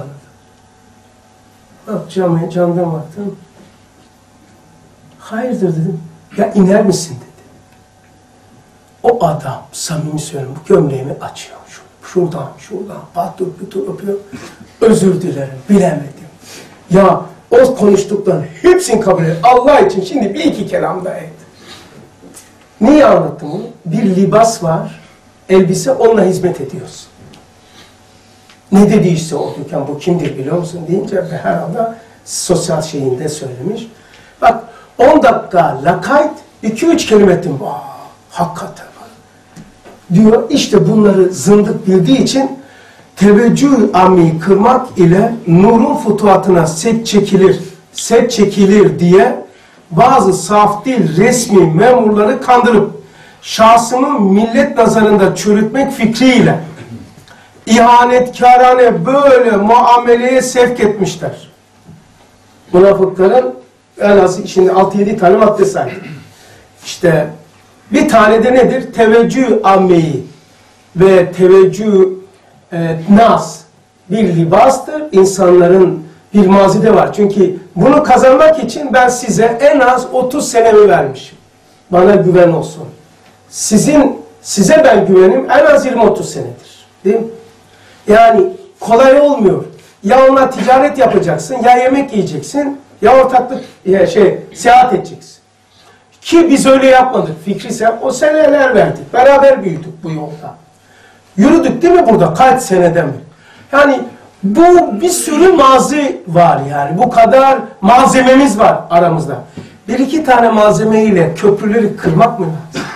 Bak camiye, camdan baktım. Hayırdır dedim. Ya iner misin dedi. O adam samimi söylüyorum gömleğimi açıyor. Şuradan, şuradan, patır pütür öpüyor. Özür dilerim, bilemedim. Ya o konuştukların hepsini kabul et. Allah için şimdi bir iki kelam da et. Niye anlattım bunu? Bir libas var, elbise, onunla hizmet ediyorsun. Ne dediyse o dükkan, bu kimdir biliyor musun deyince herhalde sosyal şeyinde söylemiş. Bak on dakika lakayt, iki üç kelime ettim. Vah, hakikaten. Diyor işte bunları zındık bildiği için teveccüh ammi kırmak ile nurun futuhatına set çekilir, set çekilir diye bazı saf dil resmi memurları kandırıp şahsımı millet nazarında çürütmek fikriyle ihanetkârane böyle muameleye sevk etmişler. Münafıkların en az şimdi altı yedi tane madde saydı. İşte bir tane de nedir? Teveccüh ammeyi ve teveccüh e, nas bir libastır. İnsanların bir mazide var. Çünkü bunu kazanmak için ben size en az otuz senemi vermişim. Bana güven olsun. Sizin Size ben güvenim en az yirmi otuz senedir. Değil mi? Yani kolay olmuyor. Ya onunla ticaret yapacaksın, ya yemek yiyeceksin, ya ortaklık, ya şey, seyahat edeceksin. Ki biz öyle yapmadık. Fikri seyahat, o seneler verdik. Beraber büyüdük bu yolda. Yürüdük değil mi burada? Kaç seneden beri. Yani bu bir sürü mazi var yani. Bu kadar malzememiz var aramızda. Bir iki tane malzemeyle köprüleri kırmak mı lazım?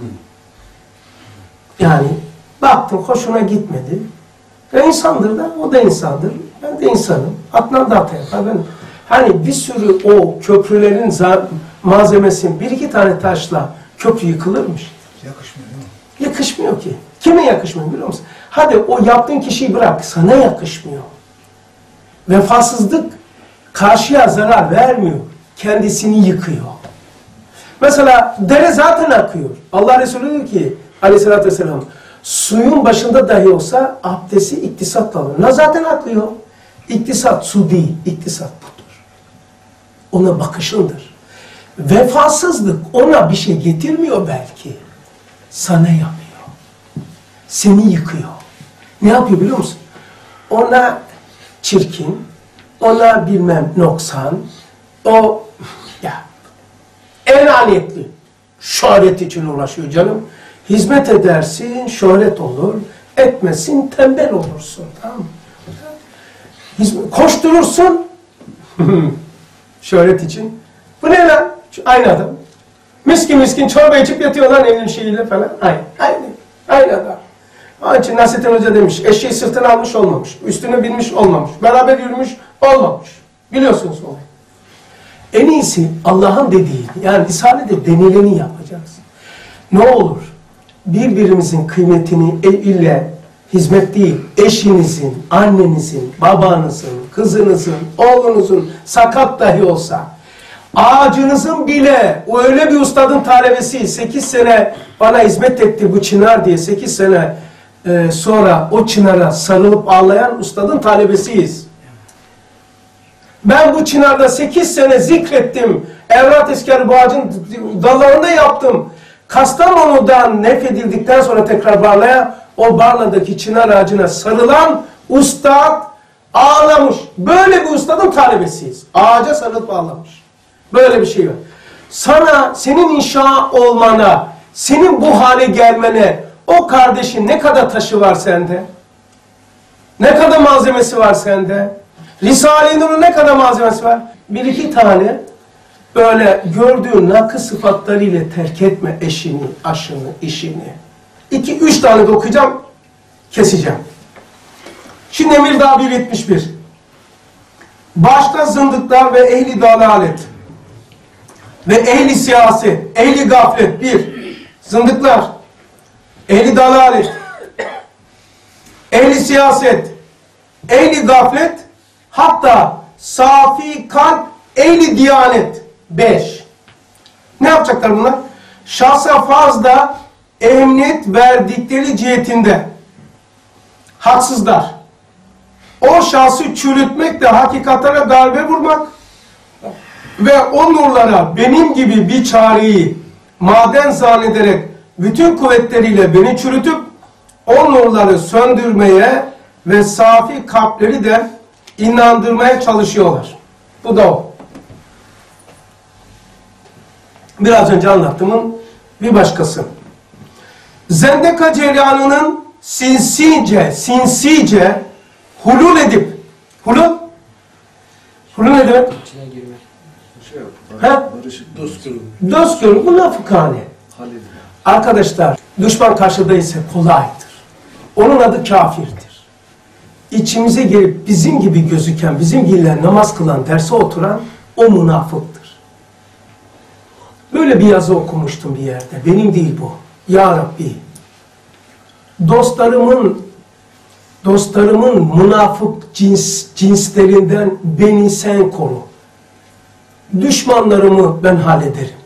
Yani baktım hoşuna gitmedi. Ya insandır da, o da insandır. Ben de insanım. Adnan da hata yapar. Ben, hani bir sürü o köprülerin malzemesinin bir iki tane taşla köprü yıkılırmış. Yakışmıyor değil mi? Yakışmıyor ki. Kime yakışmıyor biliyor musun? Hadi o yaptığın kişiyi bırak. Sana yakışmıyor. Vefasızlık karşıya zarar vermiyor. Kendisini yıkıyor. Mesela dere zaten akıyor. Allah Resulü diyor ki aleyhissalatü vesselam suyun başında dahi olsa abdesti iktisatla alır. Ne zaten akıyor. İktisat su değil. İktisat budur. Ona bakışındır. Vefasızlık ona bir şey getirmiyor belki. Sana yapıyor. Seni yıkıyor. Ne yapıyor biliyor musun? Ona çirkin, ona bilmem noksan, o ya enaniyetli, şöhret için uğraşıyor canım. Hizmet edersin, şöhret olur, etmesin, tembel olursun. Tamam mı? Hizmet, koşturursun, şöhret için. Bu ne lan? Aynı adam. Miskin miskin çorba içip yatıyor lan elin şeyiyle falan. Aynı, aynı, aynı adam. Onun için Nasrettin Hoca demiş, eşeği sırtına almış olmamış, üstüne binmiş olmamış, beraber yürümüş olmamış. Biliyorsunuz onu. En iyisi Allah'ın dediği, yani Risale'de denileni yapacağız. Ne olur, birbirimizin kıymetini ile hizmet değil, eşinizin, annenizin, babanızın, kızınızın, oğlunuzun sakat dahi olsa, ağacınızın bile öyle bir ustadın talebesi, sekiz sene bana hizmet etti bu çınar diye, sekiz sene e, sonra o çınara sarılıp ağlayan ustadın talebesiyiz. Ben bu çınarda sekiz sene zikrettim, evrat eskarı bu ağacın dallarında yaptım. Kastamonu'dan nefedildikten sonra tekrar Barla'ya, o Barla'daki çınar ağacına sarılan ustad ağlamış. Böyle bir ustadın talebesiyiz. Ağaca sarılıp ağlamış. Böyle bir şey var. Sana, senin inşa olmana, senin bu hale gelmene, o kardeşin ne kadar taşı var sende? Ne kadar malzemesi var sende? Risale-i Nur'un ne kadar malzemesi var? Bir iki tane böyle gördüğün nakıs sıfatlarıyla terk etme eşini, aşını, işini. İki, üç tane de okuyacağım, keseceğim. Şimdi Emirdağ bir yetmiş bir. Başta zındıklar ve ehli dalalet ve ehli siyaset, ehli gaflet, bir, zındıklar, ehli dalalet, ehli siyaset, ehli gaflet, hatta safi kalp, ehli diyanet, beş. Ne yapacaklar bunlar? Şahsa fazla emniyet verdikleri cihetinde haksızlar. O şahsı çürütmekle hakikatlere darbe vurmak ve o nurlara benim gibi bir çareyi maden zannederek bütün kuvvetleriyle beni çürütüp o nurları söndürmeye ve safi kalpleri de inandırmaya çalışıyorlar. Bu da o. Biraz önce anlattığımın bir başkası. Zendeka cereyanının sinsice, sinsice hulul edip, hulul, hulul ne demek? İçine girmek. Şey yap, Ha? barışık, dost görün. Dost görün, bu nafıkane. Halil. Arkadaşlar, düşman karşıda ise kolaydır. Onun adı kafirdir. İçimize girip bizim gibi gözüken, bizim gibi namaz kılan, derse oturan o münafıktır. Böyle bir yazı okumuştum bir yerde. Benim değil bu. Ya Rabbi, dostlarımın dostlarımın münafık cins, cinslerinden beni sen koru. Düşmanlarımı ben hallederim.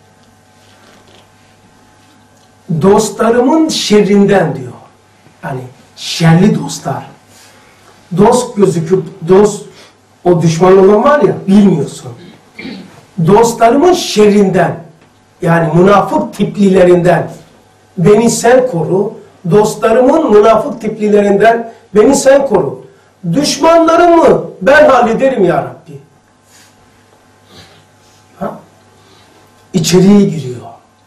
Dostlarımın şerrinden diyor. Yani şerli dostlar. Dost gözüküp dost, o düşman olan var ya, bilmiyorsun. Dostlarımın şerrinden, yani münafık tiplilerinden beni sen koru. Dostlarımın münafık tiplilerinden beni sen koru. Düşmanlarımı ben hallederim ya Rabbi. Ha? İçeriye giriyor.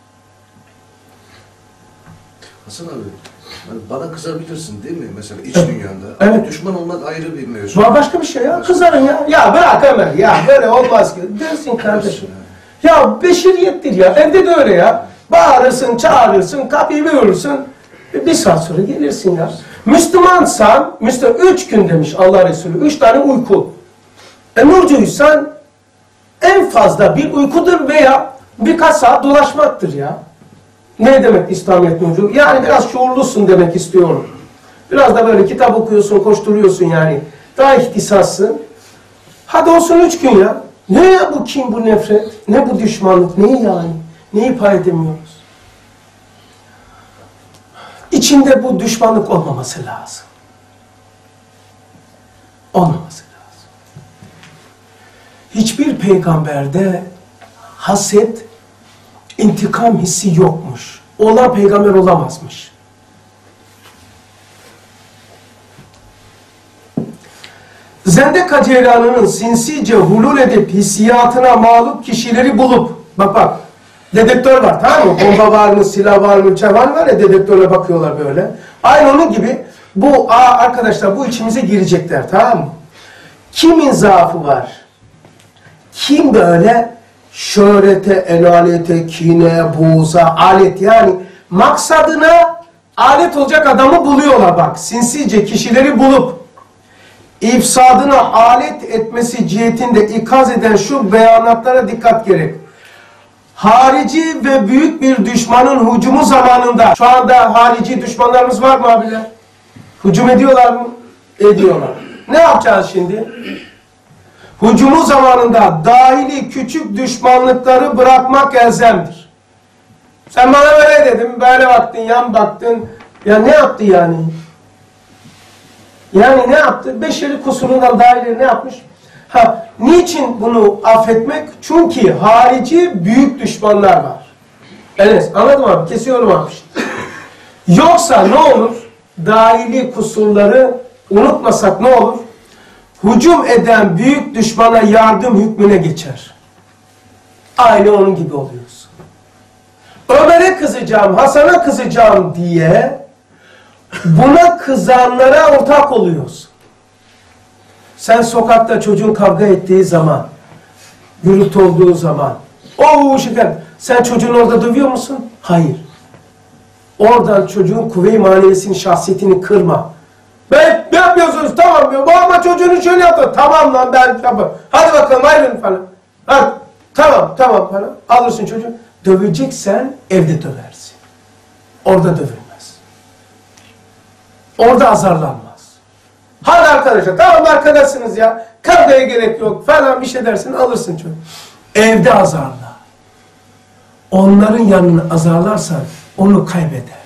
Hasan abi, hani bana kızabilirsin değil mi mesela iç Evet. dünyanda? Evet. Ama düşman olmak ayrı bir mevzu. Var başka bir şey ya. Kızarın ya. Ya bırak Ömer ya. Böyle olmaz ki. Dersin kardeşim. Ya beşeriyettir ya. Evde de öyle ya. Bağırırsın, çağırırsın, kapıyı vurursun. Bir saat sonra gelirsin ya. Müslümansan, Müslüman üç gün demiş Allah Resulü. Üç tane uyku. E nurcuysan en fazla bir uykudur veya birkaç saat dolaşmaktır ya. Ne demek İslamiyet nurcu? Yani biraz şuurlusun demek istiyorum. Biraz da böyle kitap okuyorsun, koşturuyorsun yani. Daha ihtisassın. Hadi olsun üç gün ya. Ne ya bu kin, bu nefret? Ne bu düşmanlık? Ne yani? Neyi pay edemiyoruz? İçinde bu düşmanlık olmaması lazım. Olmaması lazım. Hiçbir peygamberde haset, intikam hissi yokmuş. Olan peygamber olamazmış. Zendeka ceylanının sinsice hulul edip hissiyatına mağlup kişileri bulup, bak bak, dedektör var tamam mı? Bomba var mı, silah var mı, çevan var ya, dedektörle bakıyorlar böyle. Aynı onun gibi bu aa, arkadaşlar bu içimize girecekler tamam mı? Kimin zaafı var? Kim böyle şöhrete, enalete, kine, buğza, alet yani maksadına alet olacak adamı buluyorlar bak. Sinsice kişileri bulup ifsadına alet etmesi cihetinde ikaz eden şu beyanatlara dikkat gerek. Harici ve büyük bir düşmanın hücumu zamanında, şu anda harici düşmanlarımız var mı abiler? Hücum ediyorlar mı? Ediyorlar. Ne yapacağız şimdi? Hücumu zamanında dahili küçük düşmanlıkları bırakmak elzemdir. Sen bana böyle dedin, böyle baktın, yan baktın. Ya ne yaptı yani? Yani ne yaptı? Beşeri kusurundan dahili ne yapmış? Ha, niçin bunu affetmek? Çünkü harici büyük düşmanlar var. Enes, anladın mı abi? Kesiyorum abi. Yoksa ne olur? Dahili kusurları unutmasak ne olur? Hücum eden büyük düşmana yardım hükmüne geçer. Aynı onun gibi oluyoruz. Ömer'e kızacağım, Hasan'a kızacağım diye buna kızanlara ortak oluyoruz. Sen sokakta çocuğun kavga ettiği zaman, gürültü olduğu zaman, ooo şeker, sen çocuğun orada dövüyor musun? Hayır. Oradan çocuğun kuvve-i maneviyesini, şahsiyetini kırma. Ben ne yapıyorsunuz? Tamam diyor. Bu ama çocuğunu şöyle yaptı. Tamam lan ben yapayım. Hadi bakalım ayrılın falan. Hadi. Tamam tamam falan. Alırsın çocuğu. Döveceksen evde döversin. Orada dövülmez. Orada azarlanmaz. Hadi arkadaşlar tamam arkadaşsınız ya. Kavgaya gerek yok falan bir şey dersin alırsın çocuğu. Evde azarla. Onların yanını azarlarsan onu kaybedersin.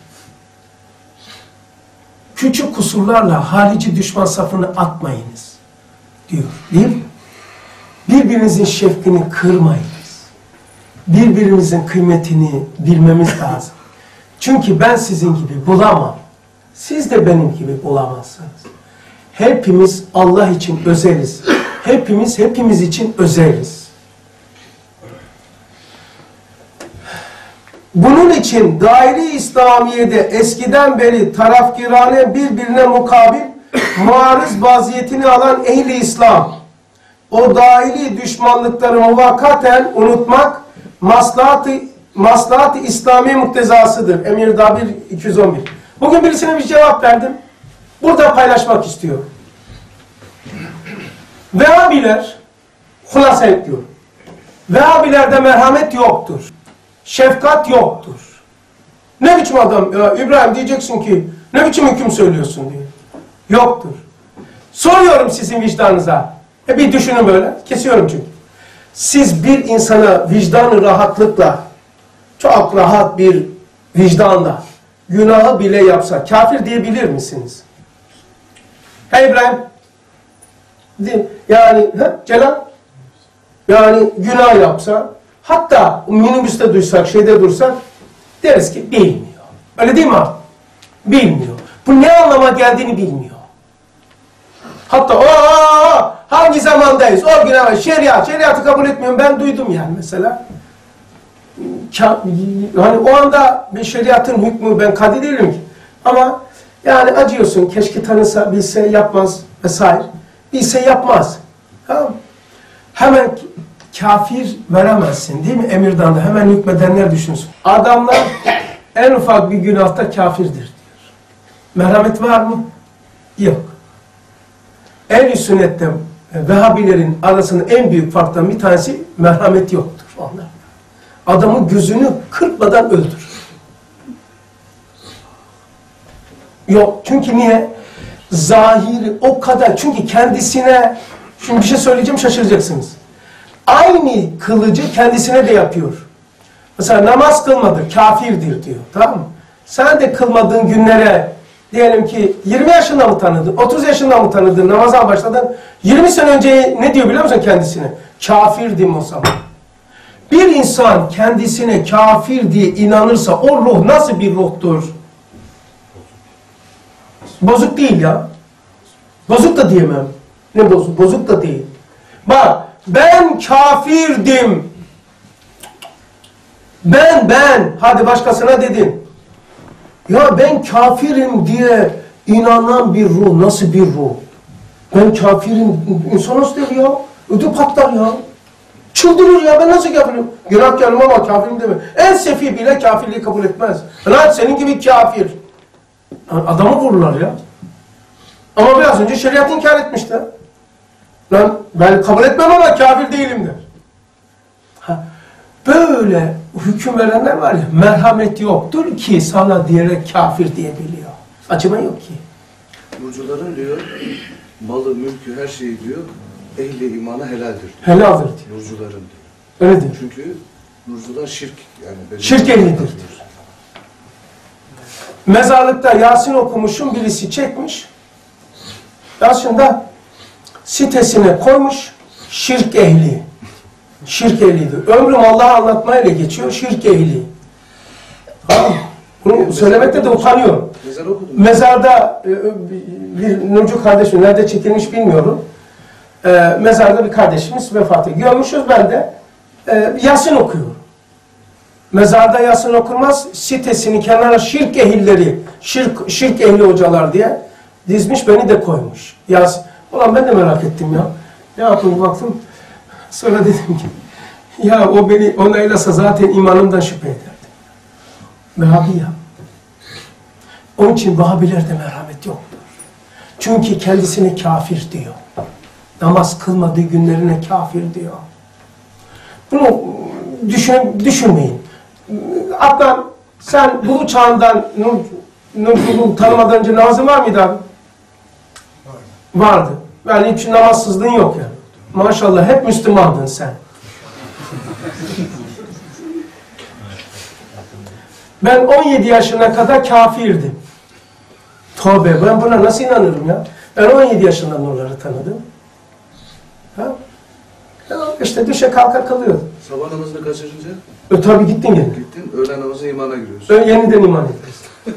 Küçük kusurlarla harici düşman safını atmayınız diyor. Değil mi? Birbirinizin şefkini kırmayınız. Birbirimizin kıymetini bilmemiz lazım. Çünkü ben sizin gibi bulamam. Siz de benim gibi bulamazsınız. Hepimiz Allah için özeliz. Hepimiz hepimiz için özeliz. Bunun için daire-i İslamiye'de eskiden beri tarafkirane birbirine mukabil muarız vaziyetini alan ehl-i İslam o dahili düşmanlıkları muvakkaten unutmak maslahat-ı maslahat-ı İslami muktezasıdır. Emir Dabir iki yüz on bir. Bugün birisine bir cevap verdim. Burada paylaşmak istiyorum. Vehhabiler hulasa ediyor. Vehhabilerde merhamet yoktur. Şefkat yoktur. Ne biçim adam ya İbrahim diyeceksin ki ne biçim hüküm söylüyorsun diye. Yoktur. Soruyorum sizin vicdanınıza. E bir düşünün böyle. Kesiyorum çünkü. Siz bir insana vicdanı rahatlıkla çok rahat bir vicdanla günahı bile yapsa kafir diyebilir misiniz? Hey İbrahim yani he, Celal yani günah yapsa hatta minibüste duysak, şeyde dursak deriz ki bilmiyor. Öyle değil mi abi? Bilmiyor. Bu ne anlama geldiğini bilmiyor. Hatta o hangi zamandayız? O gün ama şeriat, şeriatı kabul etmiyorum. Ben duydum yani mesela. Hani o anda bir şeriatın hükmü ben kadı değilim ki. Ama yani acıyorsun. Keşke tanısa, bilse yapmaz vesaire. Bilse yapmaz. Tamam. Hemen kafir veremezsin değil mi? Emirdan'da hemen hükmedenler düşünsün. Adamlar en ufak bir günahta kafirdir diyor. Merhamet var mı? Yok. Ehl-i sünnette Vehhabilerin arasında en büyük farktan bir tanesi merhamet yoktur onlar. Adamın gözünü kırpmadan öldürür. Yok. Çünkü niye? Zahiri o kadar. Çünkü kendisine, şimdi bir şey söyleyeceğim şaşıracaksınız. Aynı kılıcı kendisine de yapıyor. Mesela namaz kılmadı, kafirdir diyor. Tamam mı? Sen de kılmadığın günlere diyelim ki yirmi yaşında mı tanıdın, otuz yaşında mı tanıdın, namaza başladın. yirmi sene önce ne diyor biliyor musun kendisine? Kafirdim o zaman. Bir insan kendisine kafir diye inanırsa o ruh nasıl bir ruhtur? Bozuk değil ya. Bozuk da diyemem. Ne bozuk? Bozuk da değil. Bak, ben kafirdim. Ben, ben. Hadi başkasına dedin. Ya ben kafirim diye inanan bir ruh. Nasıl bir ruh? Ben kafirim. İnsan nasıl der ya? Ödü patlar ya. Çıldırır ya. Ben nasıl kafirim? Günahkarım ama kafirim deme. En sefi bile kafirliği kabul etmez. Lan senin gibi kafir. Adamı vururlar ya. Ama biraz önce şeriat inkar etmişti. Lan ben kabul etmem ama kafir değilim der. Ha, böyle hüküm verenler var ya, merhamet yoktur ki sana diyerek kafir diyebiliyor. Acıma yok ki. Nurcuların diyor, malı, mülkü, her şeyi diyor, ehli imana helaldir diyor. Helaldir diyor. Nurcuların diyor. Öyle diyor. Çünkü nurcular şirk. Yani şirk ehlidir diyor. Mezarlıkta Yasin okumuşum, birisi çekmiş. Yasin'da sitesine koymuş, şirk ehli. Şirk ehlidir. Ömrüm Allah'ı anlatmayla geçiyor, şirk ehli. Ha, bunu söylemekte de utanıyorum. Mezar okudum. Mezarda bir Nurcu kardeşim, nerede çekilmiş bilmiyorum. Ee, mezarda bir kardeşimiz vefat ediyor. Görmüşüz, ben de e, Yasin okuyorum. Mezarda Yasin okunmaz, sitesini kenara şirk ehilleri, şirk, şirk ehli hocalar diye dizmiş, beni de koymuş. Yasin. Ulan ben de merak ettim ya. Ne yapayım baktım. Sonra dedim ki, ya o beni onaylasa zaten imanımdan şüphe ederdim. Vehhabi ya. Onun için Vehhabilerde merhamet yoktur. Çünkü kendisine kafir diyor. Namaz kılmadığı günlerine kafir diyor. Bunu düşün, düşünmeyin. Adnan, sen bulu çağından Nur, Nur'u tanımadan önce namazın var mıydı abi? Vardı. Vardı. Yani hiç namazsızlığın yok yani. Maşallah hep Müslümandın sen. Ben on yedi yaşına kadar kafirdim. Tövbe, ben buna nasıl inanırım ya? Ben on yedi yaşında nurları tanıdım. Ha? Ya işte düşe kalka kılıyordum. Sabah namazını kaçırınca? E tabi gittin gene. Gittin, öğlen namazına imana giriyorsun. Ö yeniden iman ediyorsun.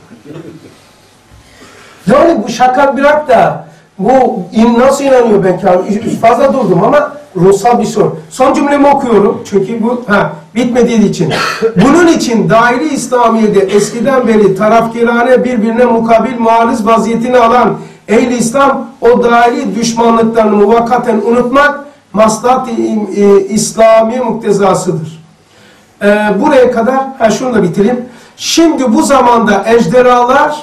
Yani bu şaka bırak da bu in, nasıl inanıyor ben ki? Fazla durdum ama ruhsal bir sorun. Son cümlemi okuyorum çünkü bu ha, bitmediği için. Bunun için daire İslamiye'de eskiden beri tarafkirane birbirine mukabil muhaliz vaziyetini alan ehl-i İslam o daire düşmanlıklarını muvakkaten unutmak maslahat-ı İslami muktezasıdır. Ee, buraya kadar, ha şunu da bitireyim. Şimdi bu zamanda ejderhalar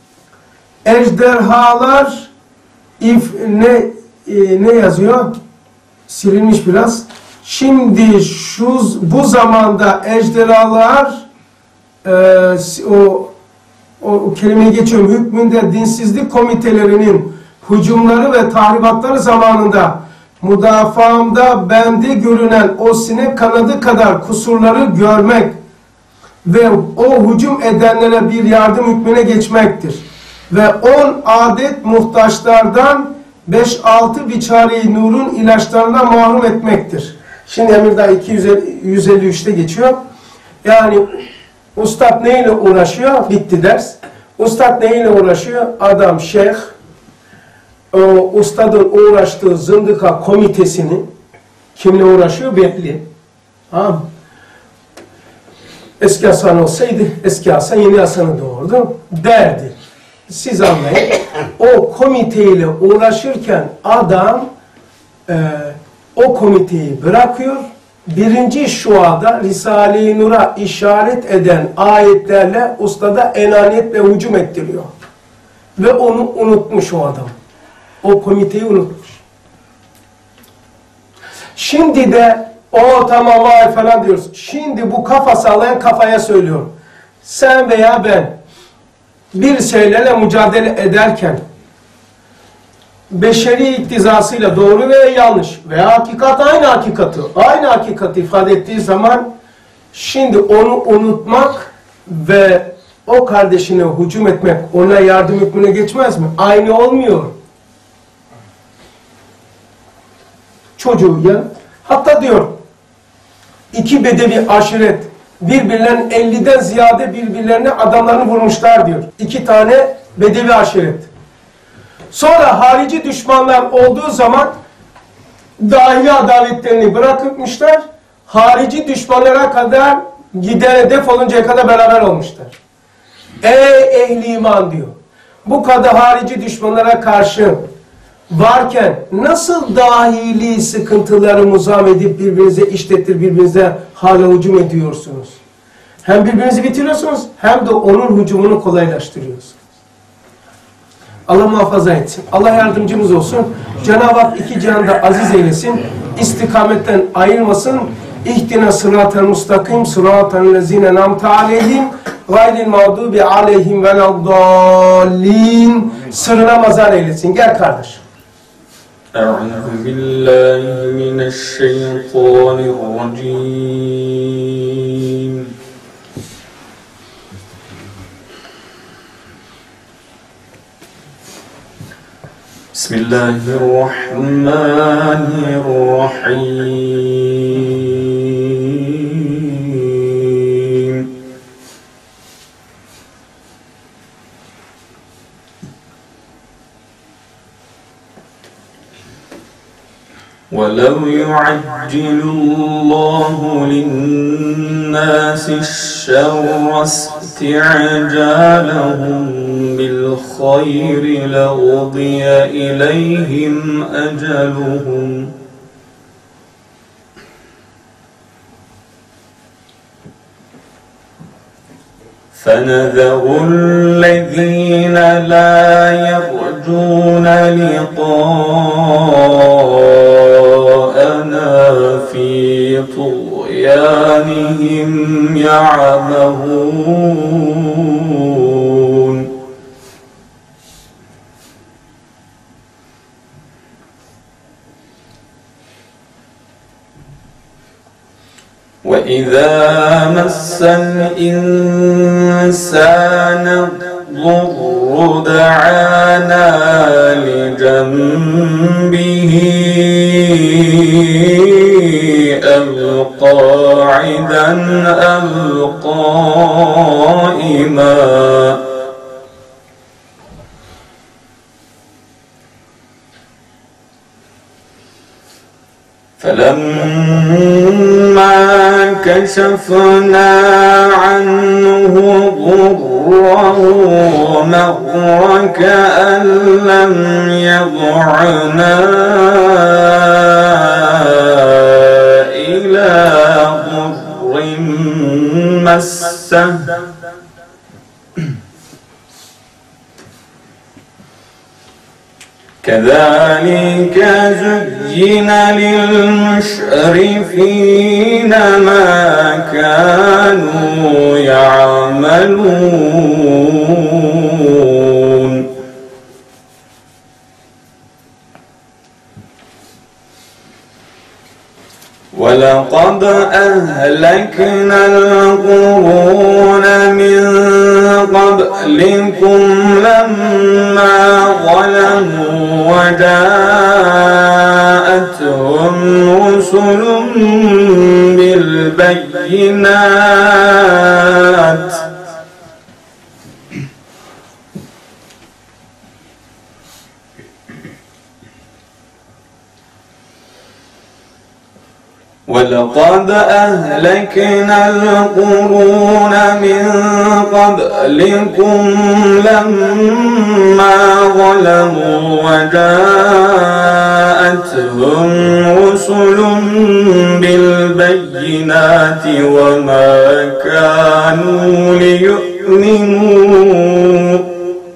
ejderhalar if ne e, ne yazıyor? Silinmiş biraz. Şimdi şu bu zamanda ejderhalar e, o, o, o kelimeyi geçiyorum. Hükmünde dinsizlik komitelerinin hücumları ve tahribatları zamanında müdafaamda bende görünen o sinek kanadı kadar kusurları görmek ve o hücum edenlere bir yardım hükmüne geçmektir. Ve on adet muhtaçlardan beş altı biçareyi nurun ilaçlarına mahrum etmektir. Şimdi Emirdağ iki yüz elli üçte geçiyor. Yani Ustad neyle uğraşıyor? Bitti ders. Ustad neyle uğraşıyor? Adam şeyh, o ustadın uğraştığı zındıka komitesini kimle uğraşıyor belli. Ha. Eski Hasan olsaydı, eski Hasan yeni Hasan'ı doğurdu derdi. Siz anlayın. O komiteyle uğraşırken adam e, o komiteyi bırakıyor. Birinci şuada Risale-i Nur'a işaret eden ayetlerle ustada enaniyetle hücum ettiriyor. Ve onu unutmuş o adam. O komiteyi unutmuş. Şimdi de o tamam vay falan diyoruz. Şimdi bu kafa sallayan kafaya söylüyorum. Sen veya ben bir şeylerle mücadele ederken beşeri iktizasıyla doğru veya yanlış veya hakikat aynı hakikati, aynı hakikati ifade ettiği zaman şimdi onu unutmak ve o kardeşine hücum etmek, ona yardım etmene geçmez mi? Aynı olmuyor. Çocuğu ya. Hatta diyor iki bedevi aşiret birbirlerinin elliden ziyade birbirlerine adamlarını vurmuşlar diyor. İki tane bedevi aşiret. Sonra harici düşmanlar olduğu zaman dahi adaletlerini bırakmışlar. Harici düşmanlara kadar gidene defoluncaya kadar beraber olmuşlar. Ey ehli iman diyor. Bu kadar harici düşmanlara karşı varken nasıl dahili sıkıntıları muzam edip birbirinize işlettir, birbirinize hala hücum ediyorsunuz? Hem birbirinizi bitiriyorsunuz hem de onun hücumunu kolaylaştırıyorsunuz. Allah muhafaza etsin. Allah yardımcımız olsun. Cenab-ı Hak iki cihanda aziz eylesin. İstikametten ayırmasın. İhdina sıratel mustakim sıratel lezine namte aleyhim gayril mağdubi aleyhim veleddallin. Sırrına mazar eylesin. Gel kardeş. Eûzü billahi mineşşeytanirracim. Bismillahirrahmanirrahim. وَلَوْ يُعَجِّلُ اللَّهُ لِلنَّاسِ الشَّرَّ اسْتِعْجَالَهُم بِالْخَيْرِ لَقُضِيَ إِلَيْهِمْ أَجَلُهُمْ فَنَذَرُ الَّذِينَ لَا يَرْجُونَ لِقَاءَنَا فِي طُغْيَانِهِمْ يَعْمَهُونَ وَإِذَا مَسَّ الْإِنسَانَ الضُّرُّ دَعَانَا لِجَنبِهِ أَوْ قَاعِدًا أَوْ قَائِمًا فَلَمَّا كَشَفْنَا عَنْهُ ضُرَّهُ مَرَّ كَأَن لَّمْ يَدْعُنَا إِلَى ضُرٍّ مَّسَّهُ كذلك زين للمشرفين ما كانوا يعملون ولقد أهلكنا القرون من قبلكم، قبلكم لما ظلموا وجاءتهم رسلهم بالبينات فما كان الله ليعجل بالرسل ويعذب من كان حيا حتى يأتي أمر الله. وَلَقَدْ أَهْلَكْنَا الْقُرُونَ مِنْ قَبْلِكُمْ لَمَّا ظَلَمُوا وَجَاءَتْهُمْ وجاءتهم رسل بالبينات ولقد أهلكنا القرون من قبلكم لما ظلموا وجاءتهم رسل بالبينات وما كانوا ليؤمنوا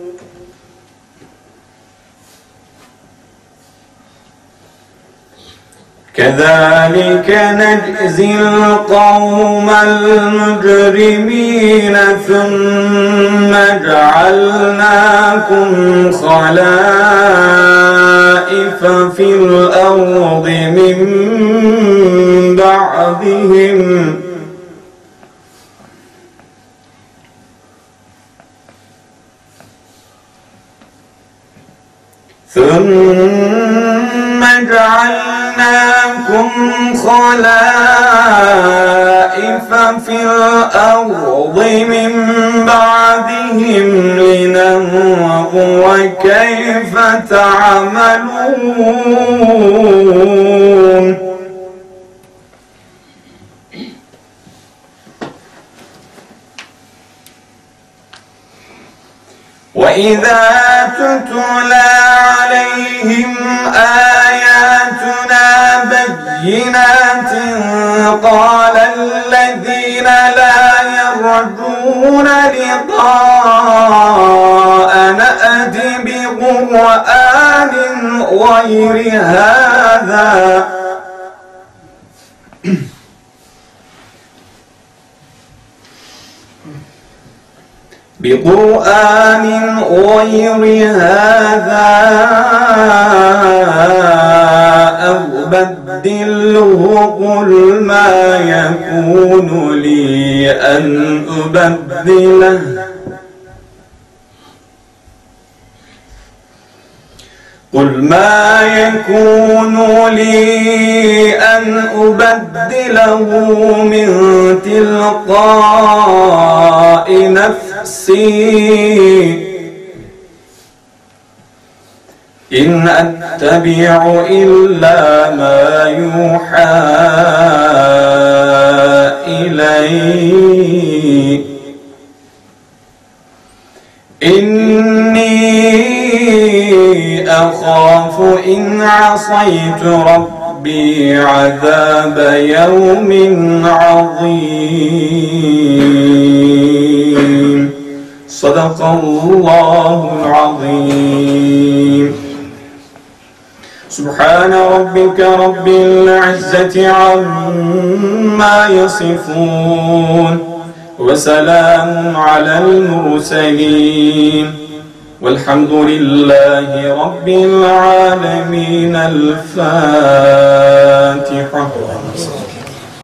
كذلك نجزي القوم المجرمين ثم جعلناكم خلائف في الأرض من بعدهم ثم جعلناكم خلائف في الأرض من بعدهم لننظر كيف تعملون وإذا تتلى عليهم آياتنا بينات قال الذين لا يرجون لقاءنا ائت بقرآن غير هذا بقرآن غير هذا أو بدله قل ما يكون لي أن أبدله قل ما يكون لي أن أبدله من تلقاء نفسي إن أتبع إلا ما يوحى إلي إني أخاف إن عصيت ربي عذاب يوم عظيم صدق الله العظيم. سبحان ربك رب العزة عما يصفون وسلام على المرسلين والحمد لله رب العالمين. الفاتحة.